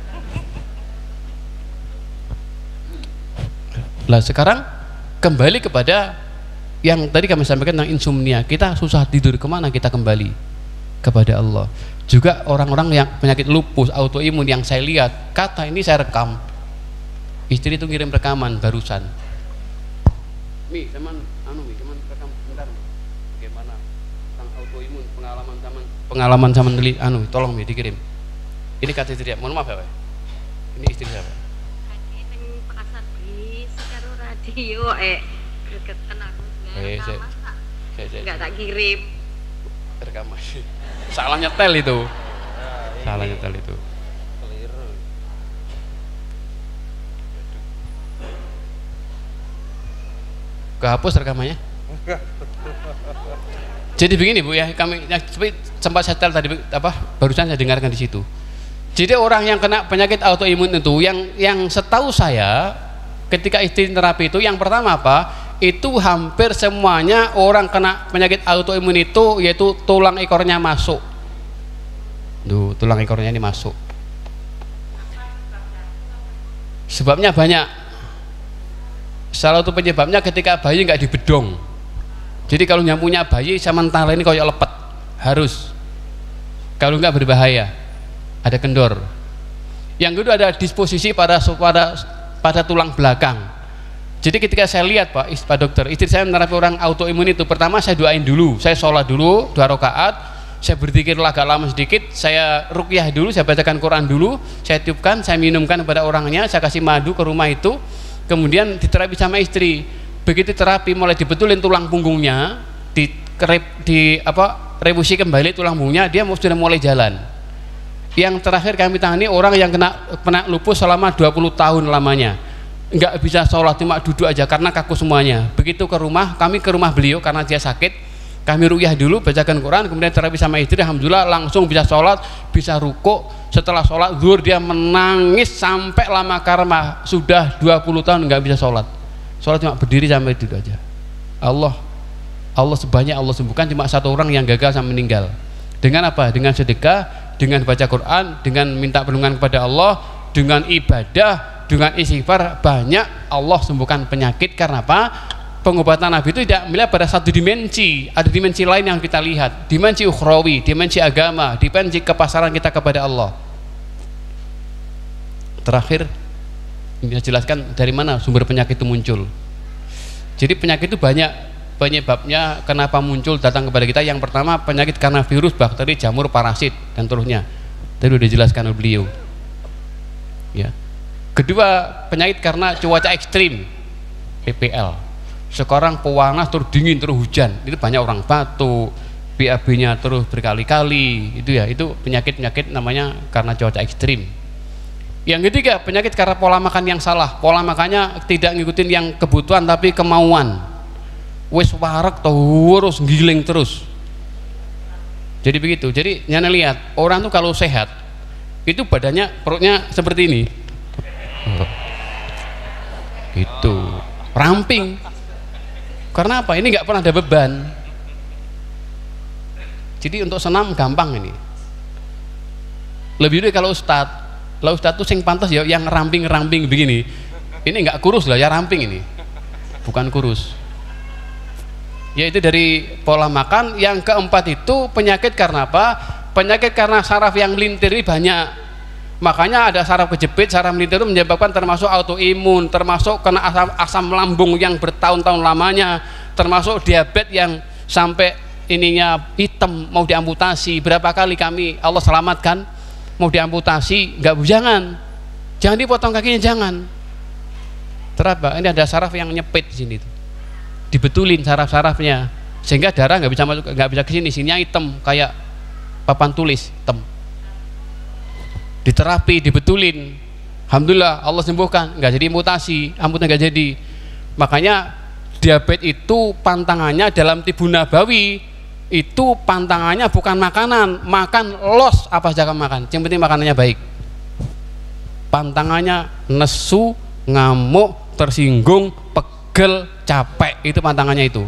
Lah sekarang kembali kepada yang tadi kami sampaikan tentang insomnia. Kita susah tidur, kemana kita kembali? Kepada Allah. Juga orang-orang yang penyakit lupus, autoimun yang saya lihat, kata ini saya rekam, istri itu ngirim rekaman barusan. Mi, teman, teman rekam bentar. Bagaimana tentang autoimun, pengalaman zaman tolong Mi dikirim. Ini kata istri dia, mohon maaf ya Pak. Ini istri saya Pak. Yo deketan aku nggak tak kirim rekaman. Salah nyetel itu. Salah nyetel itu. Kehapus rekamannya. Jadi begini Bu ya, kami sempat setel tadi apa barusan saya dengarkan di situ. Jadi orang yang kena penyakit autoimun itu yang setahu saya ketika istri terapi itu yang pertama apa? Itu hampir semuanya orang kena penyakit autoimun itu yaitu tulang ekornya masuk. Duh, tulang ekornya ini masuk. Sebabnya banyak. Salah satu penyebabnya ketika bayi nggak dibedong. Jadi kalau nyampunya bayi saya mentah ini kayak lepet. harus. Kalau enggak berbahaya, ada kendor. Yang kedua ada disposisi pada tulang belakang. Jadi ketika saya lihat Pak Dokter, istri saya menerapi orang autoimun itu, pertama saya doain dulu, saya sholat dulu 2 rakaat, saya berzikir agak lama sedikit, saya ruqyah dulu, saya bacakan Quran dulu, saya tiupkan, saya minumkan kepada orangnya, saya kasih madu ke rumah itu, kemudian diterapi sama istri. Begitu terapi mulai dibetulin tulang punggungnya, rebusi kembali tulang punggungnya, dia sudah mulai jalan. Yang terakhir kami tangani orang yang kena lupus selama 20 tahun lamanya, nggak bisa sholat, cuma duduk aja karena kaku semuanya. Begitu kami ke rumah beliau karena dia sakit, kami ruqyah dulu, bacakan Quran, kemudian terapi sama istri, alhamdulillah langsung bisa sholat, bisa rukuk. Setelah sholat zuhur dia menangis sampai lama karma, sudah 20 tahun nggak bisa sholat cuma berdiri sampai itu aja. Allah sebanyak Allah sembuhkan, cuma 1 orang yang gagal sampai meninggal. Dengan apa? Dengan sedekah, dengan baca Quran, dengan minta perlindungan kepada Allah, dengan ibadah, dengan istighfar, banyak Allah sembuhkan penyakit. Karena apa? Pengobatan Nabi itu tidak melihat pada satu dimensi, ada dimensi lain yang kita lihat, dimensi ukhrawi, dimensi agama, dimensi kepasaran kita kepada Allah. Terakhir ini saya jelaskan dari mana sumber penyakit itu muncul. Jadi penyakit itu banyak penyebabnya, kenapa muncul datang kepada kita. Yang pertama penyakit karena virus, bakteri, jamur, parasit dan seterusnya. Tadi sudah dijelaskan oleh beliau. Ya. Kedua penyakit karena cuaca ekstrim, PPL. Sekarang pewanas terus dingin terus hujan, itu banyak orang batuk, BAB-nya terus berkali-kali, itu ya, itu penyakit namanya karena cuaca ekstrim. Yang ketiga penyakit karena pola makan yang salah, pola makannya tidak ngikutin yang kebutuhan tapi kemauan, wes warek terus giling terus. Jadi begitu. Jadi nyana lihat orang tuh kalau sehat itu badannya, perutnya seperti ini, itu ramping. Karena apa? Ini nggak pernah ada beban. Jadi untuk senam gampang ini. Lebih dari kalau ustadz tuh sing pantas ya yang ramping begini. Ini nggak kurus lah ya, ramping ini, bukan kurus. Yaitu dari pola makan. Yang keempat itu penyakit karena apa? Penyakit karena saraf yang melintir ini banyak. Makanya ada saraf kejepit, saraf melintir itu menyebabkan termasuk autoimun, termasuk kena asam lambung yang bertahun-tahun lamanya, termasuk diabetes yang sampai ininya hitam, mau diamputasi. Berapa kali kami Allah selamatkan, mau diamputasi, jangan dipotong kakinya, jangan. Terapa? Ini ada saraf yang nyepit di sini tuh. Dibetulin saraf-sarafnya sehingga darah nggak bisa ke sininya hitam kayak papan tulis hitam. Diterapi, dibetulin, alhamdulillah Allah sembuhkan, nggak jadi mutasi, amputnya nggak jadi. Makanya diabetes itu pantangannya dalam Tibu Nabawi itu pantangannya bukan makanan, makan los apa saja kamu makan, yang penting makanannya baik. Pantangannya nesu, ngamuk, tersinggung, pegel, capek, itu pantangannya itu.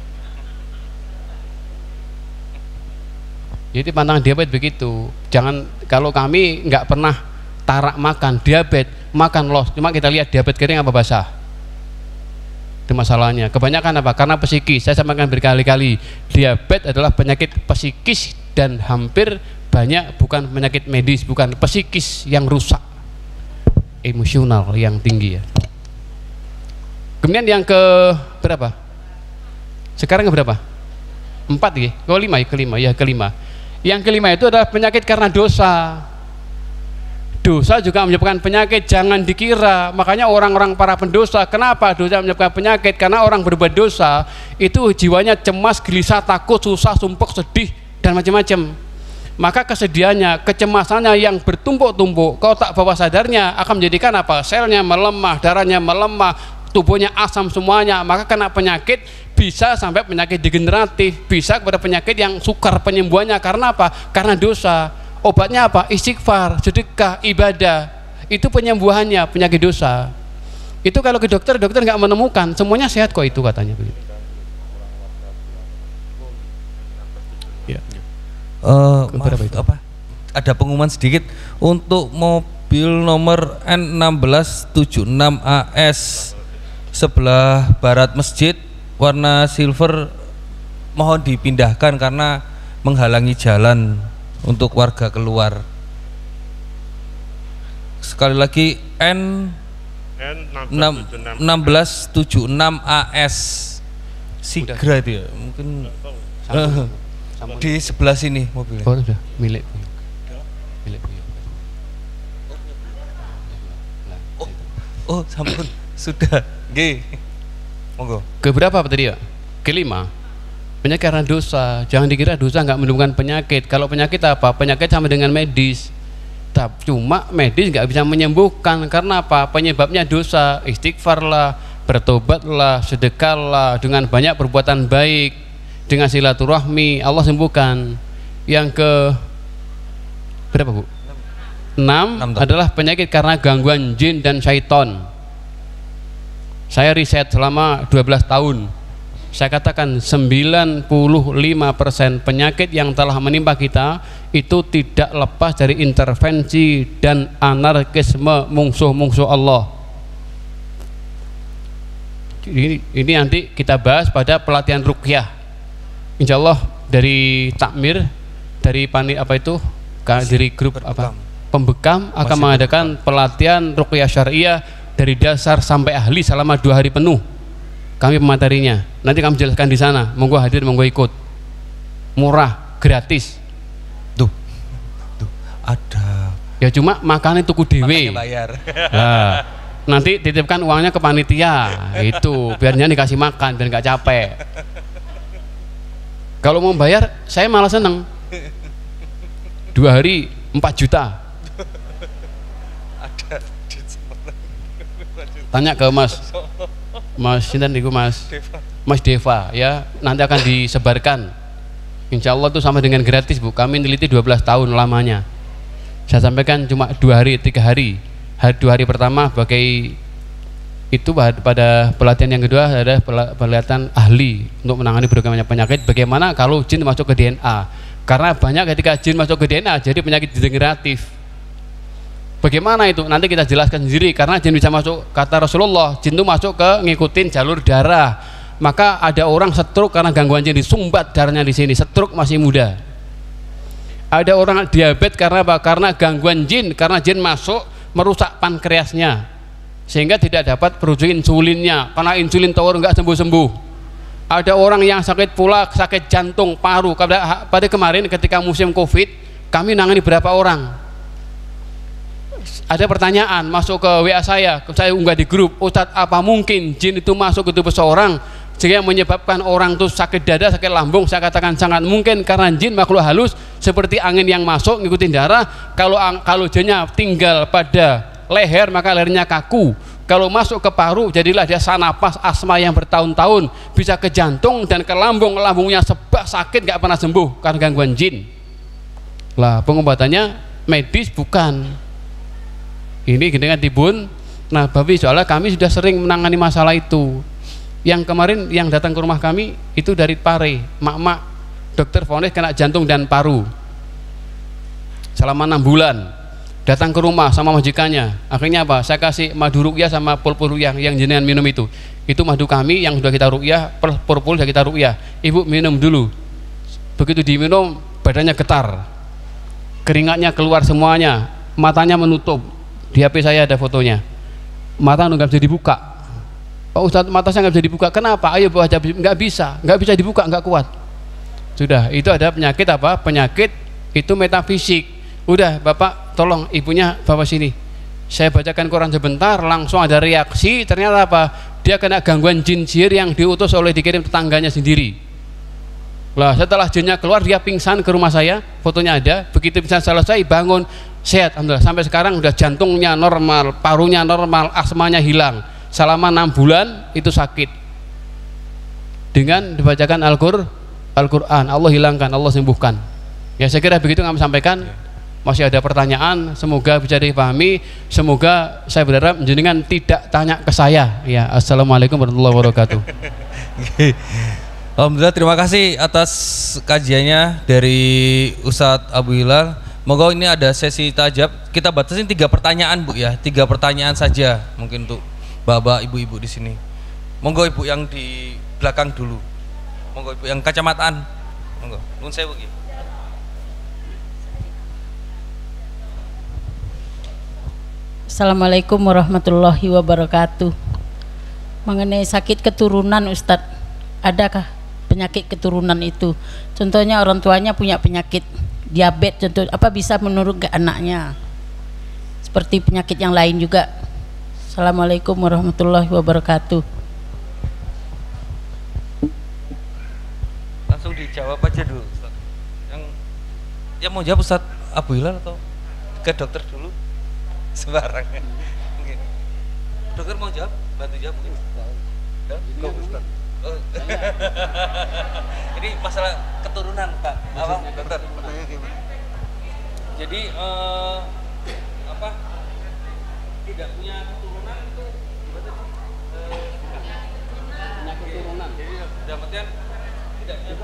Jadi pantangan diabetes begitu. Jangan, kalau kami nggak pernah tarak makan diabetes, makan los, cuma kita lihat diabetes kering apa basah. Itu masalahnya. Kebanyakan apa? Karena psikis. Saya sampaikan berkali-kali, diabetes adalah penyakit psikis dan hampir banyak bukan penyakit medis, bukan, psikis yang rusak, emosional yang tinggi ya. Kemudian yang ke berapa? Sekarang ke berapa? 4 ya? Kelima. Yang kelima itu adalah penyakit karena dosa. Dosa juga menyebabkan penyakit, jangan dikira. Makanya orang-orang para pendosa, kenapa dosa menyebabkan penyakit? Karena orang berbuat dosa itu jiwanya cemas, gelisah, takut, susah, sumpek, sedih dan macam-macam. Maka kesedihannya, kecemasannya yang bertumpuk-tumpuk, kau tak bawah sadarnya akan menjadikan apa? Selnya melemah, darahnya melemah, tubuhnya asam semuanya. Maka kena penyakit, bisa sampai penyakit degeneratif, bisa kepada penyakit yang sukar penyembuhannya. Karena apa? Karena dosa. Obatnya apa? Istighfar, sedekah, ibadah. Itu penyembuhannya penyakit dosa. Itu kalau ke dokter nggak menemukan, semuanya sehat kok itu katanya begitu. Ya. Ada pengumuman sedikit untuk mobil nomor N1676AS sebelah barat masjid warna silver, mohon dipindahkan karena menghalangi jalan untuk warga keluar. Sekali lagi N1676 AS Sigra itu ya, mungkin di sebelah sini mobilnya. Oh, sudah milik. Oh, sampun sudah. Nggih. Monggo. Keberapa tadi ya? Kelima. Penyakit karena dosa. Jangan dikira dosa nggak menimbulkan penyakit. Kalau penyakit apa? Penyakit sama dengan medis. Cuma medis nggak bisa menyembuhkan. Karena apa? Penyebabnya dosa. Istighfarlah, bertobatlah, sedekahlah, dengan banyak perbuatan baik, dengan silaturahmi, Allah sembuhkan. Yang ke berapa, Bu? 6 adalah penyakit karena gangguan jin dan syaiton. Saya riset selama 12 tahun. Saya katakan 95% penyakit yang telah menimpa kita itu tidak lepas dari intervensi dan anarkisme musuh-musuh Allah. Ini nanti kita bahas pada pelatihan ruqyah. Insya Allah dari takmir, dari dari grup pembekam akan mengadakan pelatihan ruqyah syariah dari dasar sampai ahli selama 2 hari penuh. Kami pematerinya. Nanti kami jelaskan di sana. Monggo hadir, monggo ikut. Murah, gratis. Tuh ada. Ya cuma makannya tuku dewe. Bayar. Nah, nanti titipkan uangnya ke panitia. Itu biarnya dikasih makan biar nggak capek. Kalau mau bayar, saya malah seneng. 2 hari 4 juta. Tanya ke Mas Sinten niku Mas Deva ya, nanti akan disebarkan. Insya Allah itu sama dengan gratis, Bu. Kami neliti 12 tahun lamanya. Saya sampaikan cuma 2 hari 3 hari. 2 hari pertama sebagai itu pada pelatihan yang kedua adalah pelatihan ahli untuk menangani berbagai penyakit. Bagaimana kalau jin masuk ke DNA? Karena banyak ketika jin masuk ke DNA jadi penyakit degeneratif. Bagaimana itu? Nanti kita jelaskan sendiri. Karena jin bisa masuk, kata Rasulullah, jin itu masuk ke ngikutin jalur darah. Maka ada orang stroke karena gangguan jin, disumbat darahnya di sini. Stroke masih muda. Ada orang diabetes karena apa? Karena gangguan jin, karena jin masuk merusak pankreasnya sehingga tidak dapat produksi insulinnya. Karena insulin tower nggak sembuh-sembuh. Ada orang yang sakit pula, sakit jantung, paru. Pada kemarin ketika musim Covid, kami nangani berapa orang? Ada pertanyaan masuk ke WA saya unggah di grup, Ustadz, apa mungkin jin itu masuk ke tubuh seorang sehingga menyebabkan orang itu sakit dada, sakit lambung? Saya katakan sangat mungkin, karena jin makhluk halus seperti angin yang masuk ngikutin darah. Kalau jinnya tinggal pada leher maka lehernya kaku. Kalau masuk ke paru jadilah dia sanapas asma yang bertahun-tahun, bisa ke jantung dan ke lambung, lambungnya sebab sakit nggak pernah sembuh karena gangguan jin. Lah pengobatannya medis bukan. Ini dengan tibun. Nah, Bapak soalnya kami sudah sering menangani masalah itu. Yang kemarin yang datang ke rumah kami itu dari Pare, mak-mak dokter vonis kena jantung dan paru. Selama 6 bulan datang ke rumah sama majikannya. Akhirnya apa? Saya kasih madu ruqyah sama pul-pul ruqyah yang jenengan minum itu. Itu madu kami yang sudah kita ruqyah, pul-pul sudah kita ruqyah. Ibu minum dulu. Begitu diminum badannya getar. Keringatnya keluar semuanya, matanya menutup. Di HP saya ada fotonya, mata nggak bisa dibuka. Pak Ustadz, mata saya nggak bisa dibuka. Kenapa? Ayo bawa aja. Nggak bisa dibuka, nggak kuat. Sudah, itu ada penyakit apa? Penyakit itu metafisik. Udah, Bapak tolong ibunya bawa sini. Saya bacakan Quran sebentar, langsung ada reaksi. Ternyata apa? Dia kena gangguan jin sihir yang diutus oleh dikirim tetangganya sendiri. Lah, setelah jinnya keluar dia pingsan ke rumah saya, fotonya ada. Begitu pingsan selesai bangun, sehat alhamdulillah. Sampai sekarang udah jantungnya normal, parunya normal, asmanya hilang. Selama 6 bulan itu sakit. Dengan dibacakan Al-Qur'an, Allah hilangkan, Allah sembuhkan. Ya saya kira begitu kami sampaikan. Masih ada pertanyaan, semoga bisa dipahami. Semoga saya berharap jenengan tidak tanya ke saya. Ya, assalamualaikum warahmatullahi wabarakatuh. Alhamdulillah, terima kasih atas kajiannya dari Ustadz Abu Hilal. Moga ini ada sesi tajab. Kita batasin 3 pertanyaan, Bu ya. 3 pertanyaan saja mungkin untuk bapak ibu-ibu di sini. Monggo Ibu yang di belakang dulu. Monggo Ibu yang kacamataan. Monggo. Nun sewu iki. Assalamualaikum warahmatullahi wabarakatuh. Mengenai sakit keturunan Ustadz, adakah penyakit keturunan itu? Contohnya orang tuanya punya penyakit diabetes, contoh apa bisa menurun ke anaknya? Seperti penyakit yang lain juga. Assalamualaikum warahmatullahi wabarakatuh. Langsung dijawab aja dulu Ustaz. Yang mau jawab Ustaz Abu Hilal atau ke dokter dulu? Sembarang. Dokter mau jawab? Bantu jawab mungkin. Ini masalah keturunan Pak. Apa dokter? Jadi apa? Tidak punya keturunan itu gimana sih? Punya keturunan. Jadi dalam artian tidak juga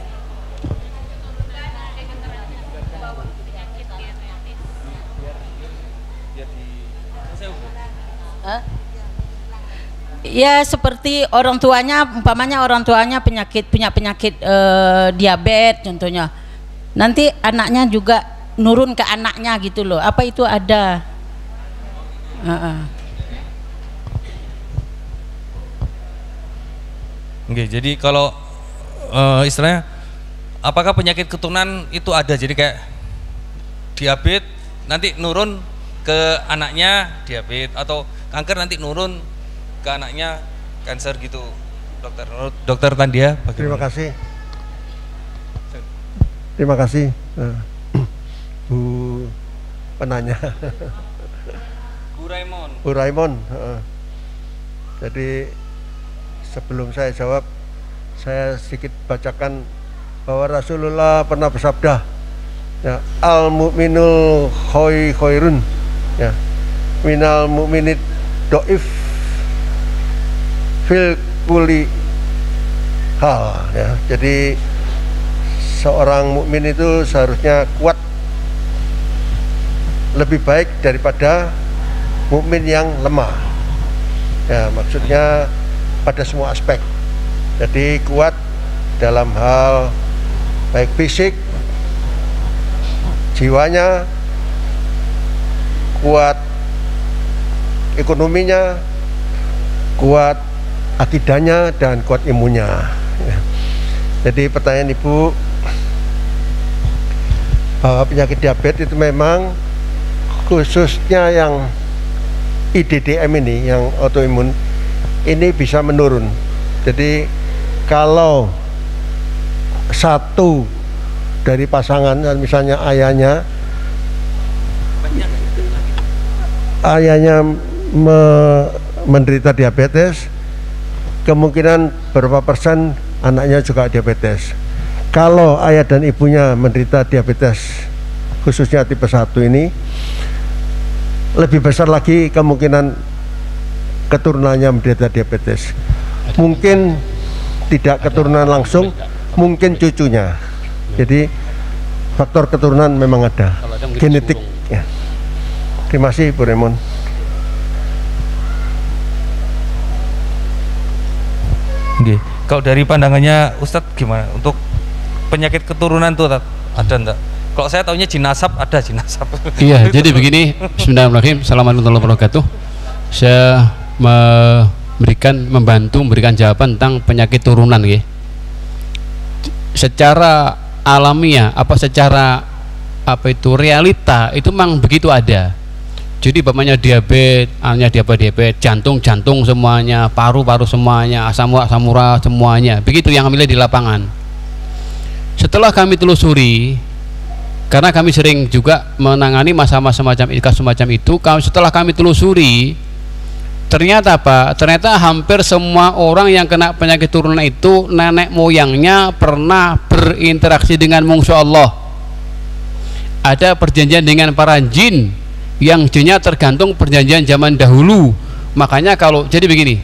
ya seperti orang tuanya, umpamanya orang tuanya punya penyakit diabetes contohnya, nanti anaknya juga nurun ke anaknya gitu loh, apa itu ada? Oke, jadi kalau istilahnya apakah penyakit keturunan itu ada, jadi kayak diabetes nanti nurun ke anaknya diabetes, atau kanker nanti nurun ke anaknya kanker gitu, dokter Tandia bagaimana? Terima kasih Bu penanya. Bu Raimon. Jadi sebelum saya jawab, saya sedikit bacakan bahwa Rasulullah pernah bersabda, ya, al mu'minul khairun, ya, minal mu'minid do'if fil kulli hal, ya. Jadi seorang mukmin itu seharusnya kuat, lebih baik daripada mukmin yang lemah, ya, maksudnya pada semua aspek. Jadi kuat dalam hal baik fisik, jiwanya, kuat ekonominya, kuat akidahnya, dan kuat imunnya. Jadi pertanyaan Ibu bahwa penyakit diabetes itu memang khususnya yang IDDM ini, yang autoimun ini bisa menurun. Jadi kalau satu dari pasangan, misalnya ayahnya menderita diabetes, kemungkinan berapa persen anaknya juga diabetes. Kalau ayah dan ibunya menderita diabetes khususnya tipe 1 ini, lebih besar lagi kemungkinan keturunannya menderita diabetes. Mungkin tidak keturunan langsung, mungkin cucunya. Jadi faktor keturunan memang ada, genetik, ya. Terima kasih Bu Raimon. Oke, kalau dari pandangannya Ustadz gimana untuk penyakit keturunan tuh ada enggak? Kalau saya taunya jinasab, ada jinasab. Iya, jadi begini, bismillahirrahmanirrahim, assalamualaikum warahmatullahi wabarakatuh. Saya memberikan jawaban tentang penyakit turunan, ya. Secara alamiah, secara realita itu memang begitu ada. Jadi bapaknya diabetes, anaknya diabetes, jantung semuanya, paru semuanya, asam urat semuanya. Begitu yang kami lihat di lapangan. Setelah kami telusuri, karena kami sering juga menangani masalah semacam itu, setelah kami telusuri, ternyata apa? Ternyata hampir semua orang yang kena penyakit turunan itu nenek moyangnya pernah berinteraksi dengan musuh Allah. Ada perjanjian dengan para jin, yang jinnya tergantung perjanjian zaman dahulu. Makanya jadi begini,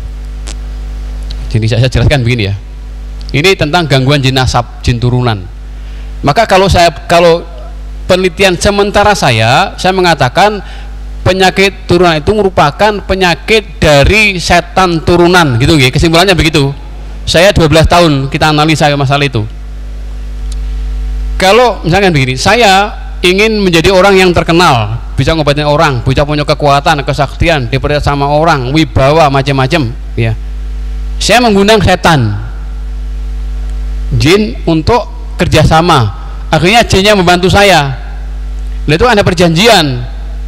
jadi saya jelaskan begini, ya. Ini tentang gangguan jin nasab, jin turunan. Maka kalau penelitian sementara saya mengatakan penyakit turunan itu merupakan penyakit dari setan turunan, gitu ya. Kesimpulannya begitu. Saya 12 tahun kita analisa masalah itu. Kalau misalkan begini, saya ingin menjadi orang yang terkenal, bisa ngobatin orang, bisa punya kekuatan, kesaktian, dipercaya sama orang, wibawa, macam-macam, ya. Saya mengundang setan, jin untuk kerjasama. Akhirnya jinnya membantu saya. Nah, itu ada perjanjian.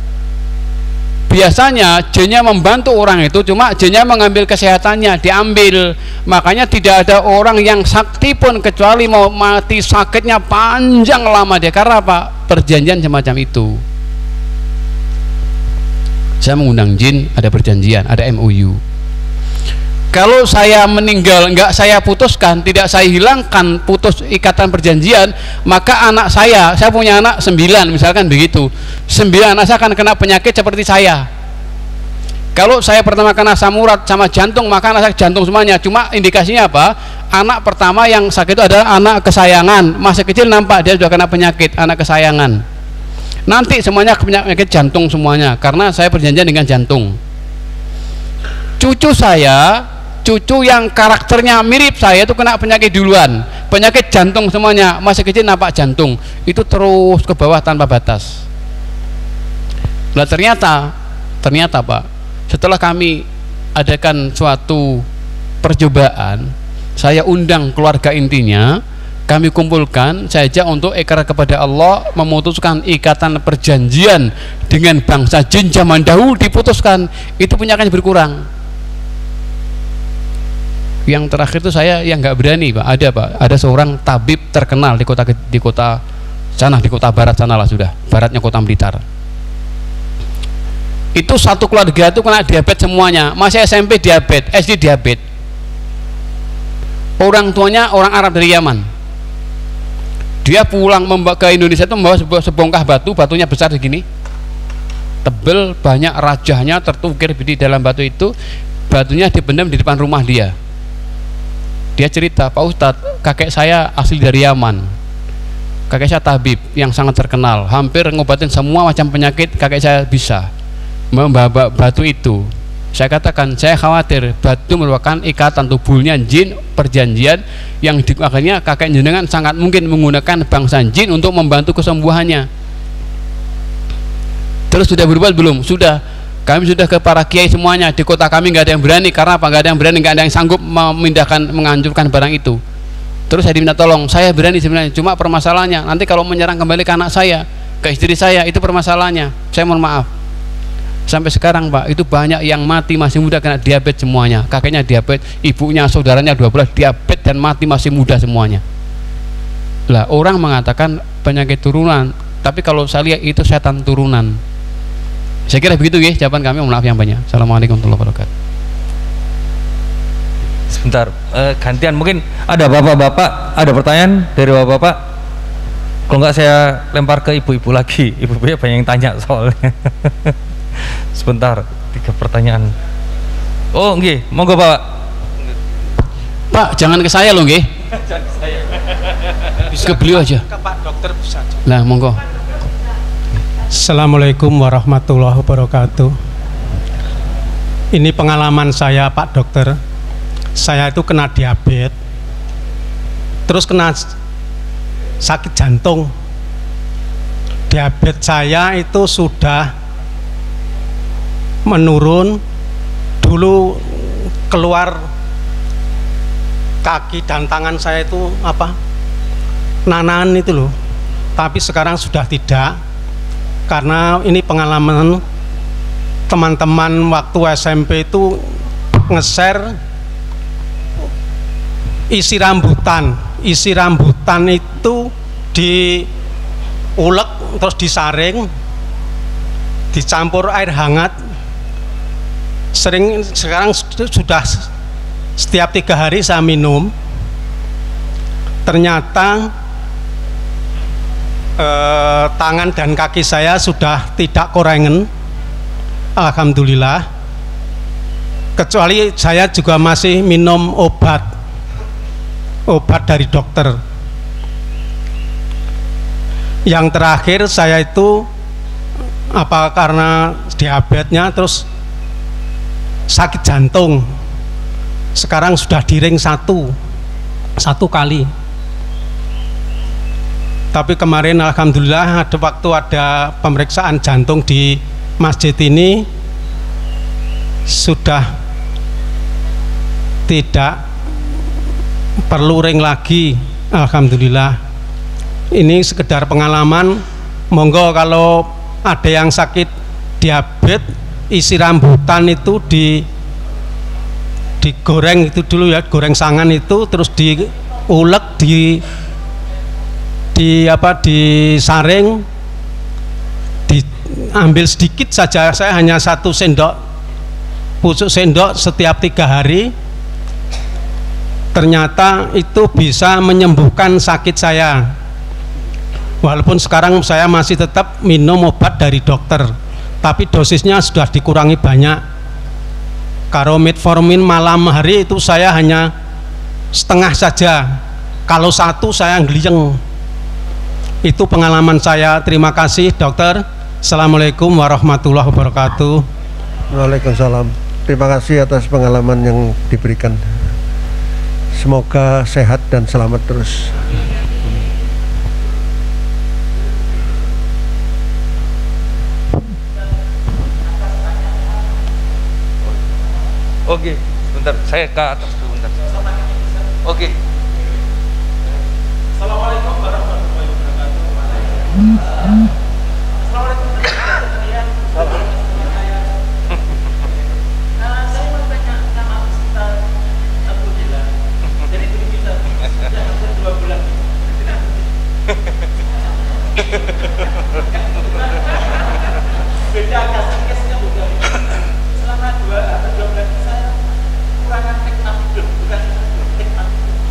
Biasanya jinnya membantu orang itu, cuma jinnya mengambil kesehatannya, diambil. Makanya tidak ada orang yang sakti pun kecuali mau mati sakitnya panjang lama dia. Karena apa? Perjanjian semacam itu. Saya mengundang jin, ada perjanjian, ada MOU. Kalau saya meninggal, enggak saya putuskan, tidak saya hilangkan, putus ikatan perjanjian, maka anak saya punya anak 9 misalkan begitu, 9 anak saya akan kena penyakit seperti saya. Kalau saya pertama kena asam urat sama jantung, maka anak saya jantung semuanya. Cuma indikasinya apa? Anak pertama yang sakit itu adalah anak kesayangan, masih kecil nampak dia sudah kena penyakit, anak kesayangan. Nanti semuanya penyakit jantung semuanya, karena saya perjanjian dengan jantung. Cucu saya, cucu yang karakternya mirip saya itu kena penyakit duluan, penyakit jantung semuanya, masih kecil nampak jantung, itu terus ke bawah tanpa batas. Nah ternyata Pak, setelah kami adakan suatu percobaan, saya undang keluarga intinya, kami kumpulkan, saya ajak untuk ikrar kepada Allah, memutuskan ikatan perjanjian dengan bangsa jin zaman dahulu, diputuskan, itu penyakitnya berkurang. Yang terakhir itu saya yang nggak berani, Pak. Ada seorang tabib terkenal di kota sana, di kota barat sana lah, sudah baratnya kota Blitar. Itu satu keluarga itu kena diabetes semuanya, masih SMP diabetes, SD diabetes. Orang tuanya orang Arab dari Yaman. Dia pulang ke Indonesia itu membawa sebongkah batu, batunya besar segini, tebel, banyak rajahnya tertukir di dalam batu itu. Batunya dipendam di depan rumah dia. Dia cerita, Pak Ustadz, kakek saya asli dari Yaman, kakek saya tabib yang sangat terkenal, hampir ngobatin semua macam penyakit kakek saya bisa, membawa batu itu. Saya katakan, saya khawatir batu merupakan ikatan tubuhnya jin, perjanjian yang akhirnya kakek jenengan sangat mungkin menggunakan bangsa jin untuk membantu kesembuhannya. Terus sudah berbuat belum? Sudah. Kami sudah ke para kiai semuanya, di kota kami nggak ada yang berani. Karena apa? Nggak ada yang berani, nggak ada yang sanggup memindahkan, menganjurkan barang itu. Terus saya diminta tolong, saya berani sebenarnya, cuma permasalahannya nanti kalau menyerang kembali ke anak saya, ke istri saya, itu permasalahannya. Saya mohon maaf. Sampai sekarang Pak, itu banyak yang mati masih muda kena diabetes semuanya. Kakeknya diabetes, ibunya, saudaranya 12 diabetes dan mati masih muda semuanya. Lah orang mengatakan penyakit turunan, tapi kalau saya lihat itu setan turunan. Saya kira begitu ya jawaban kami, mohon maaf yang banyak. Assalamualaikum warahmatullahi wabarakatuh. Sebentar, gantian, mungkin ada bapak-bapak, ada pertanyaan dari bapak-bapak. Kalau enggak saya lempar ke ibu-ibu lagi, ibu-ibunya banyak yang tanya soalnya. Sebentar, 3 pertanyaan. Oh nggih, monggo Pak. Pak, jangan ke saya loh nggih. Jangan ke saya. Bisa ke beliau aja. Ke Pak Dokter bisa. Nah, monggo. Assalamualaikum warahmatullahi wabarakatuh. Ini pengalaman saya Pak Dokter. Saya itu kena diabetes, terus kena sakit jantung. Diabetes saya itu sudah menurun. Dulu keluar kaki dan tangan saya itu nanan itu loh, tapi sekarang sudah tidak. Karena ini pengalaman teman-teman waktu SMP itu nge-share isi rambutan itu diulek terus disaring, dicampur air hangat. Sekarang sudah setiap 3 hari saya minum. Ternyata tangan dan kaki saya sudah tidak korengen, alhamdulillah. Kecuali saya juga masih minum obat dari dokter. Yang terakhir saya itu karena diabetesnya terus sakit jantung. Sekarang sudah di ring satu kali. Tapi kemarin alhamdulillah ada pemeriksaan jantung di masjid ini, sudah tidak perlu ring lagi, alhamdulillah. Ini sekedar pengalaman. Monggo kalau ada yang sakit diabetes, isi rambutan itu digoreng itu dulu ya, goreng sangan itu, terus diulek, disaring, diambil sedikit saja. Saya hanya 1 sendok, pucuk sendok setiap 3 hari. Ternyata itu bisa menyembuhkan sakit saya. Walaupun sekarang saya masih tetap minum obat dari dokter, tapi dosisnya sudah dikurangi banyak. Kalau metformin malam hari itu saya hanya setengah saja, kalau 1 saya ngeliyeng. Itu pengalaman saya. Terima kasih dokter. Assalamualaikum warahmatullahi wabarakatuh. Waalaikumsalam. Terima kasih atas pengalaman yang diberikan. Semoga sehat dan selamat terus. Oke, sebentar, saya ke atas dulu bentar. Oke. Assalamualaikum warahmatullahi wabarakatuh. Assalamualaikum. Saya mau tanya sama Ustaz Abu Hilal. Jadi kita sudah hampir 2 bulan. Beda kasusnya bukan. Selama 2 atau 2 bulan saya kurangan nikmat hidup, bukan nikmat.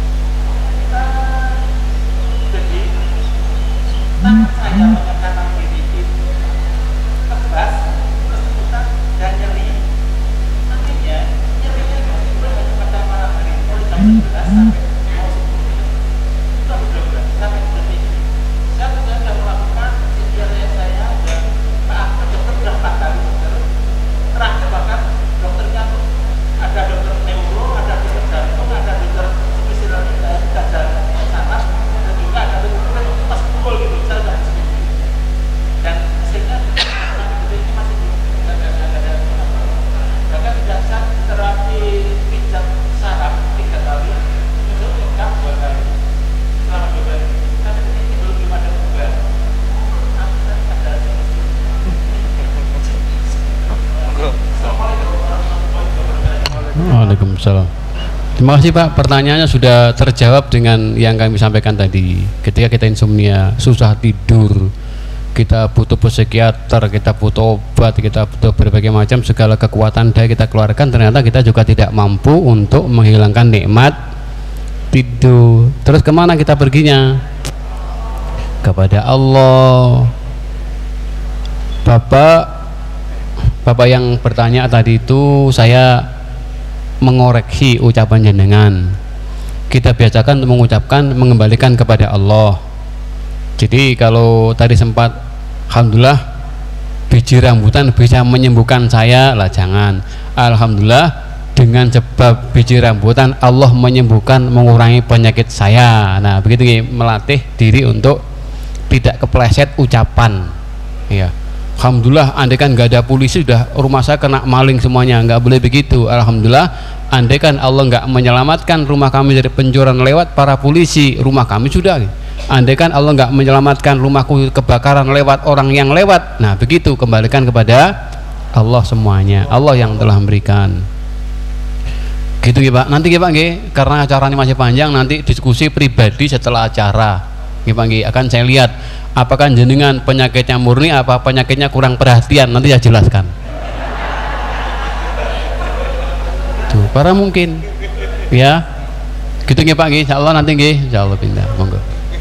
Jadi tangan saya pada kanan kiri itu kebas, kesemutan dan nyeri. Artinya nyerinya bukan hanya pada malam hari, mulai jam 11 sampai mau 10 itu benar-benar sampai detik. Saya sudah melakukan idealnya saya dan Pak dokter sudah 4 kali terakhir, bahkan dokternya ada dokter neuro, ada dokter jantung, ada dokter spesialis dada saraf, dan juga ada dokter pas pukul gitu. Saya sudah diskusi dan hasilnya sampai ini masih tidak ada. Bahkan sudah saya terapi pijat saraf 3 kali, itu lengkap 2 kali selama 2 kali. Tapi ini belum ada perubahan. Waalaikumsalam. Terima kasih Pak, pertanyaannya sudah terjawab dengan yang kami sampaikan tadi. Ketika kita insomnia, susah tidur, kita butuh psikiater, kita butuh obat, kita butuh berbagai macam segala kekuatan daya kita keluarkan, ternyata kita juga tidak mampu untuk menghilangkan nikmat tidur. Terus kemana kita perginya? Kepada Allah. Bapak yang bertanya tadi itu, saya mengoreksi ucapan jenengan. Kita biasakan untuk mengucapkan, mengembalikan kepada Allah. Jadi kalau tadi sempat alhamdulillah biji rambutan bisa menyembuhkan saya, lah jangan. Alhamdulillah dengan sebab biji rambutan Allah menyembuhkan, mengurangi penyakit saya. Nah begitu, melatih diri untuk tidak kepleset ucapan ya. Alhamdulillah, andai kan nggak ada polisi, sudah rumah saya kena maling semuanya. Nggak boleh begitu. Alhamdulillah, andai kan Allah nggak menyelamatkan rumah kami dari pencurian lewat para polisi, rumah kami sudah. Andai kan Allah nggak menyelamatkan rumahku kebakaran lewat orang yang lewat. Nah begitu, kembalikan kepada Allah semuanya. Allah yang telah memberikan. Gitu ya Pak. Nanti ya Pak, karena acaranya masih panjang, nanti diskusi pribadi setelah acara. Ya Pak, akan saya lihat apakah jenengan penyakitnya murni, apa penyakitnya kurang perhatian, nanti saya jelaskan. Tuh, para mungkin ya gitu nggih Pak, insyaallah nanti nggih, insyaallah pindah, monggo.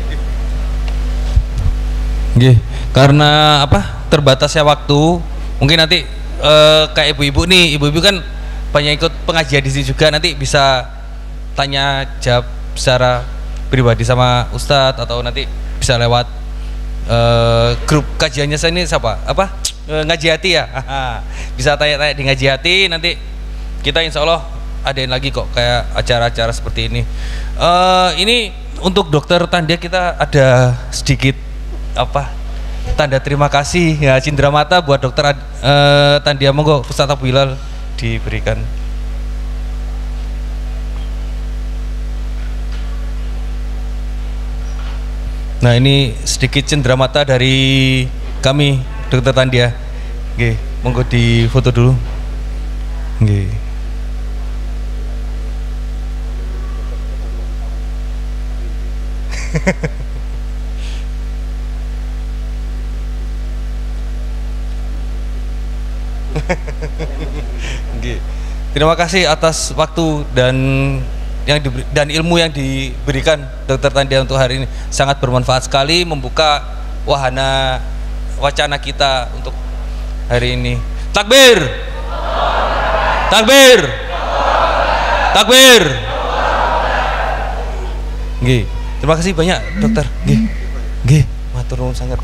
Nggih, karena apa? Terbatasnya waktu, mungkin nanti kayak ibu-ibu nih, ibu-ibu kan banyak ikut pengajian di sini juga, nanti bisa tanya jawab secara pribadi sama Ustadz, atau nanti bisa lewat grup kajiannya saya ini siapa? Apa? Ngaji Hati ya? Bisa tanya-tanya di Ngaji Hati, nanti kita insya Allah adain lagi kok kayak acara-acara seperti ini. Ini untuk Dokter Tandia kita ada sedikit tanda terima kasih ya, cindera mata buat Dokter Tandia. Monggo Ustaz Abu Hilal diberikan. Nah, ini sedikit cindera mata dari kami Dokter Tandia. Nggih, monggo difoto dulu. Nggih. Nggih. Terima kasih atas waktu dan ilmu yang diberikan Dokter Tandia untuk hari ini, sangat bermanfaat sekali, membuka wacana kita untuk hari ini. Takbir, takbir, takbir. Nggih, terima kasih banyak Dokter. Nggih, matur nuwun sanget.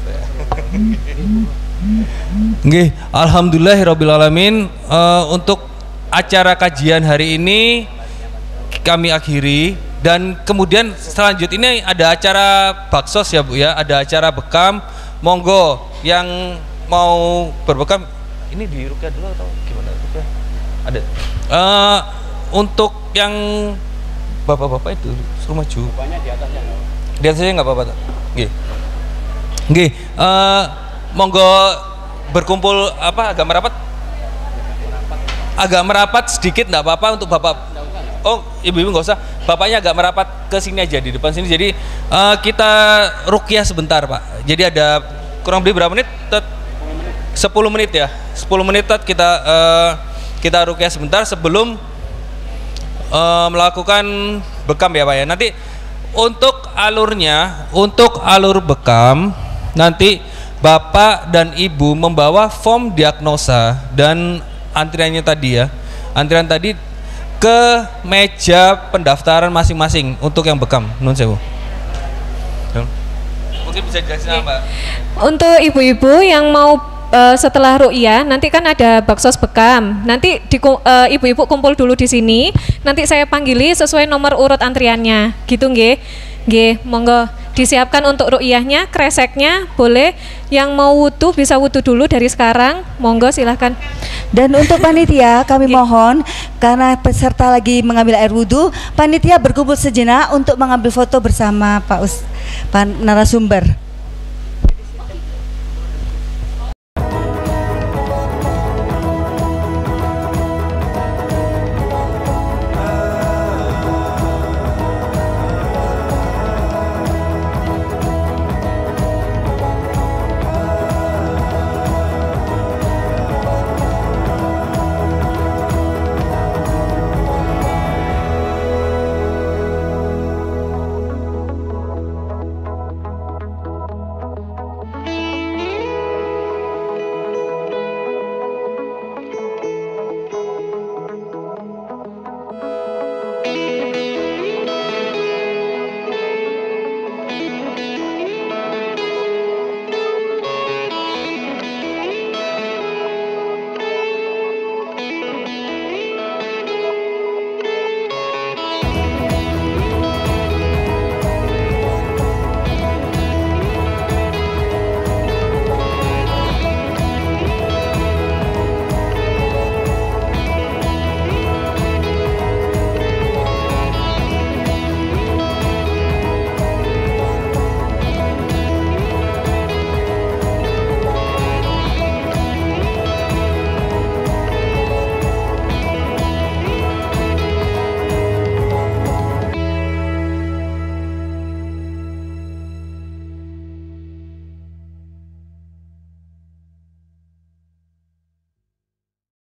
Nggih, alhamdulillahirabbil alamin. Untuk acara kajian hari ini kami akhiri, dan kemudian selanjutnya ini ada acara baksos ya Bu ya, ada acara bekam. Monggo yang mau berbekam ini di rukyah dulu atau gimana? Rukyah ada. Untuk yang bapak-bapak itu suruh maju. Bapaknya di atasnya nggak? Di atasnya nggak apa-apa. Nggih. Nggih. Monggo berkumpul agak merapat. Agak merapat sedikit nggak apa-apa untuk bapak. Oh, ibu-ibu nggak usah, bapaknya agak merapat ke sini aja, di depan sini. Jadi kita rukyah sebentar Pak. Jadi ada kurang lebih berapa menit? 10 menit ya. 10 menit kita rukyah sebentar sebelum melakukan bekam ya Pak ya. Nanti untuk alur bekam nanti Bapak dan Ibu membawa form diagnosa dan antriannya tadi ya. Antrian tadi ke meja pendaftaran masing-masing untuk yang bekam. Nun sewu. Mungkin bisa jelasin Mbak. Untuk ibu-ibu yang mau setelah ru'yah, nanti kan ada baksos bekam. Nanti ibu-ibu kumpul dulu di sini. Nanti saya panggili sesuai nomor urut antriannya. Gitu nggih. Nggih, monggo disiapkan untuk ru'yahnya, kreseknya boleh. Yang mau wudu bisa wudu dulu dari sekarang. Monggo silahkan. Dan untuk panitia kami mohon, karena peserta lagi mengambil air wudu, panitia berkumpul sejenak untuk mengambil foto bersama Pak narasumber.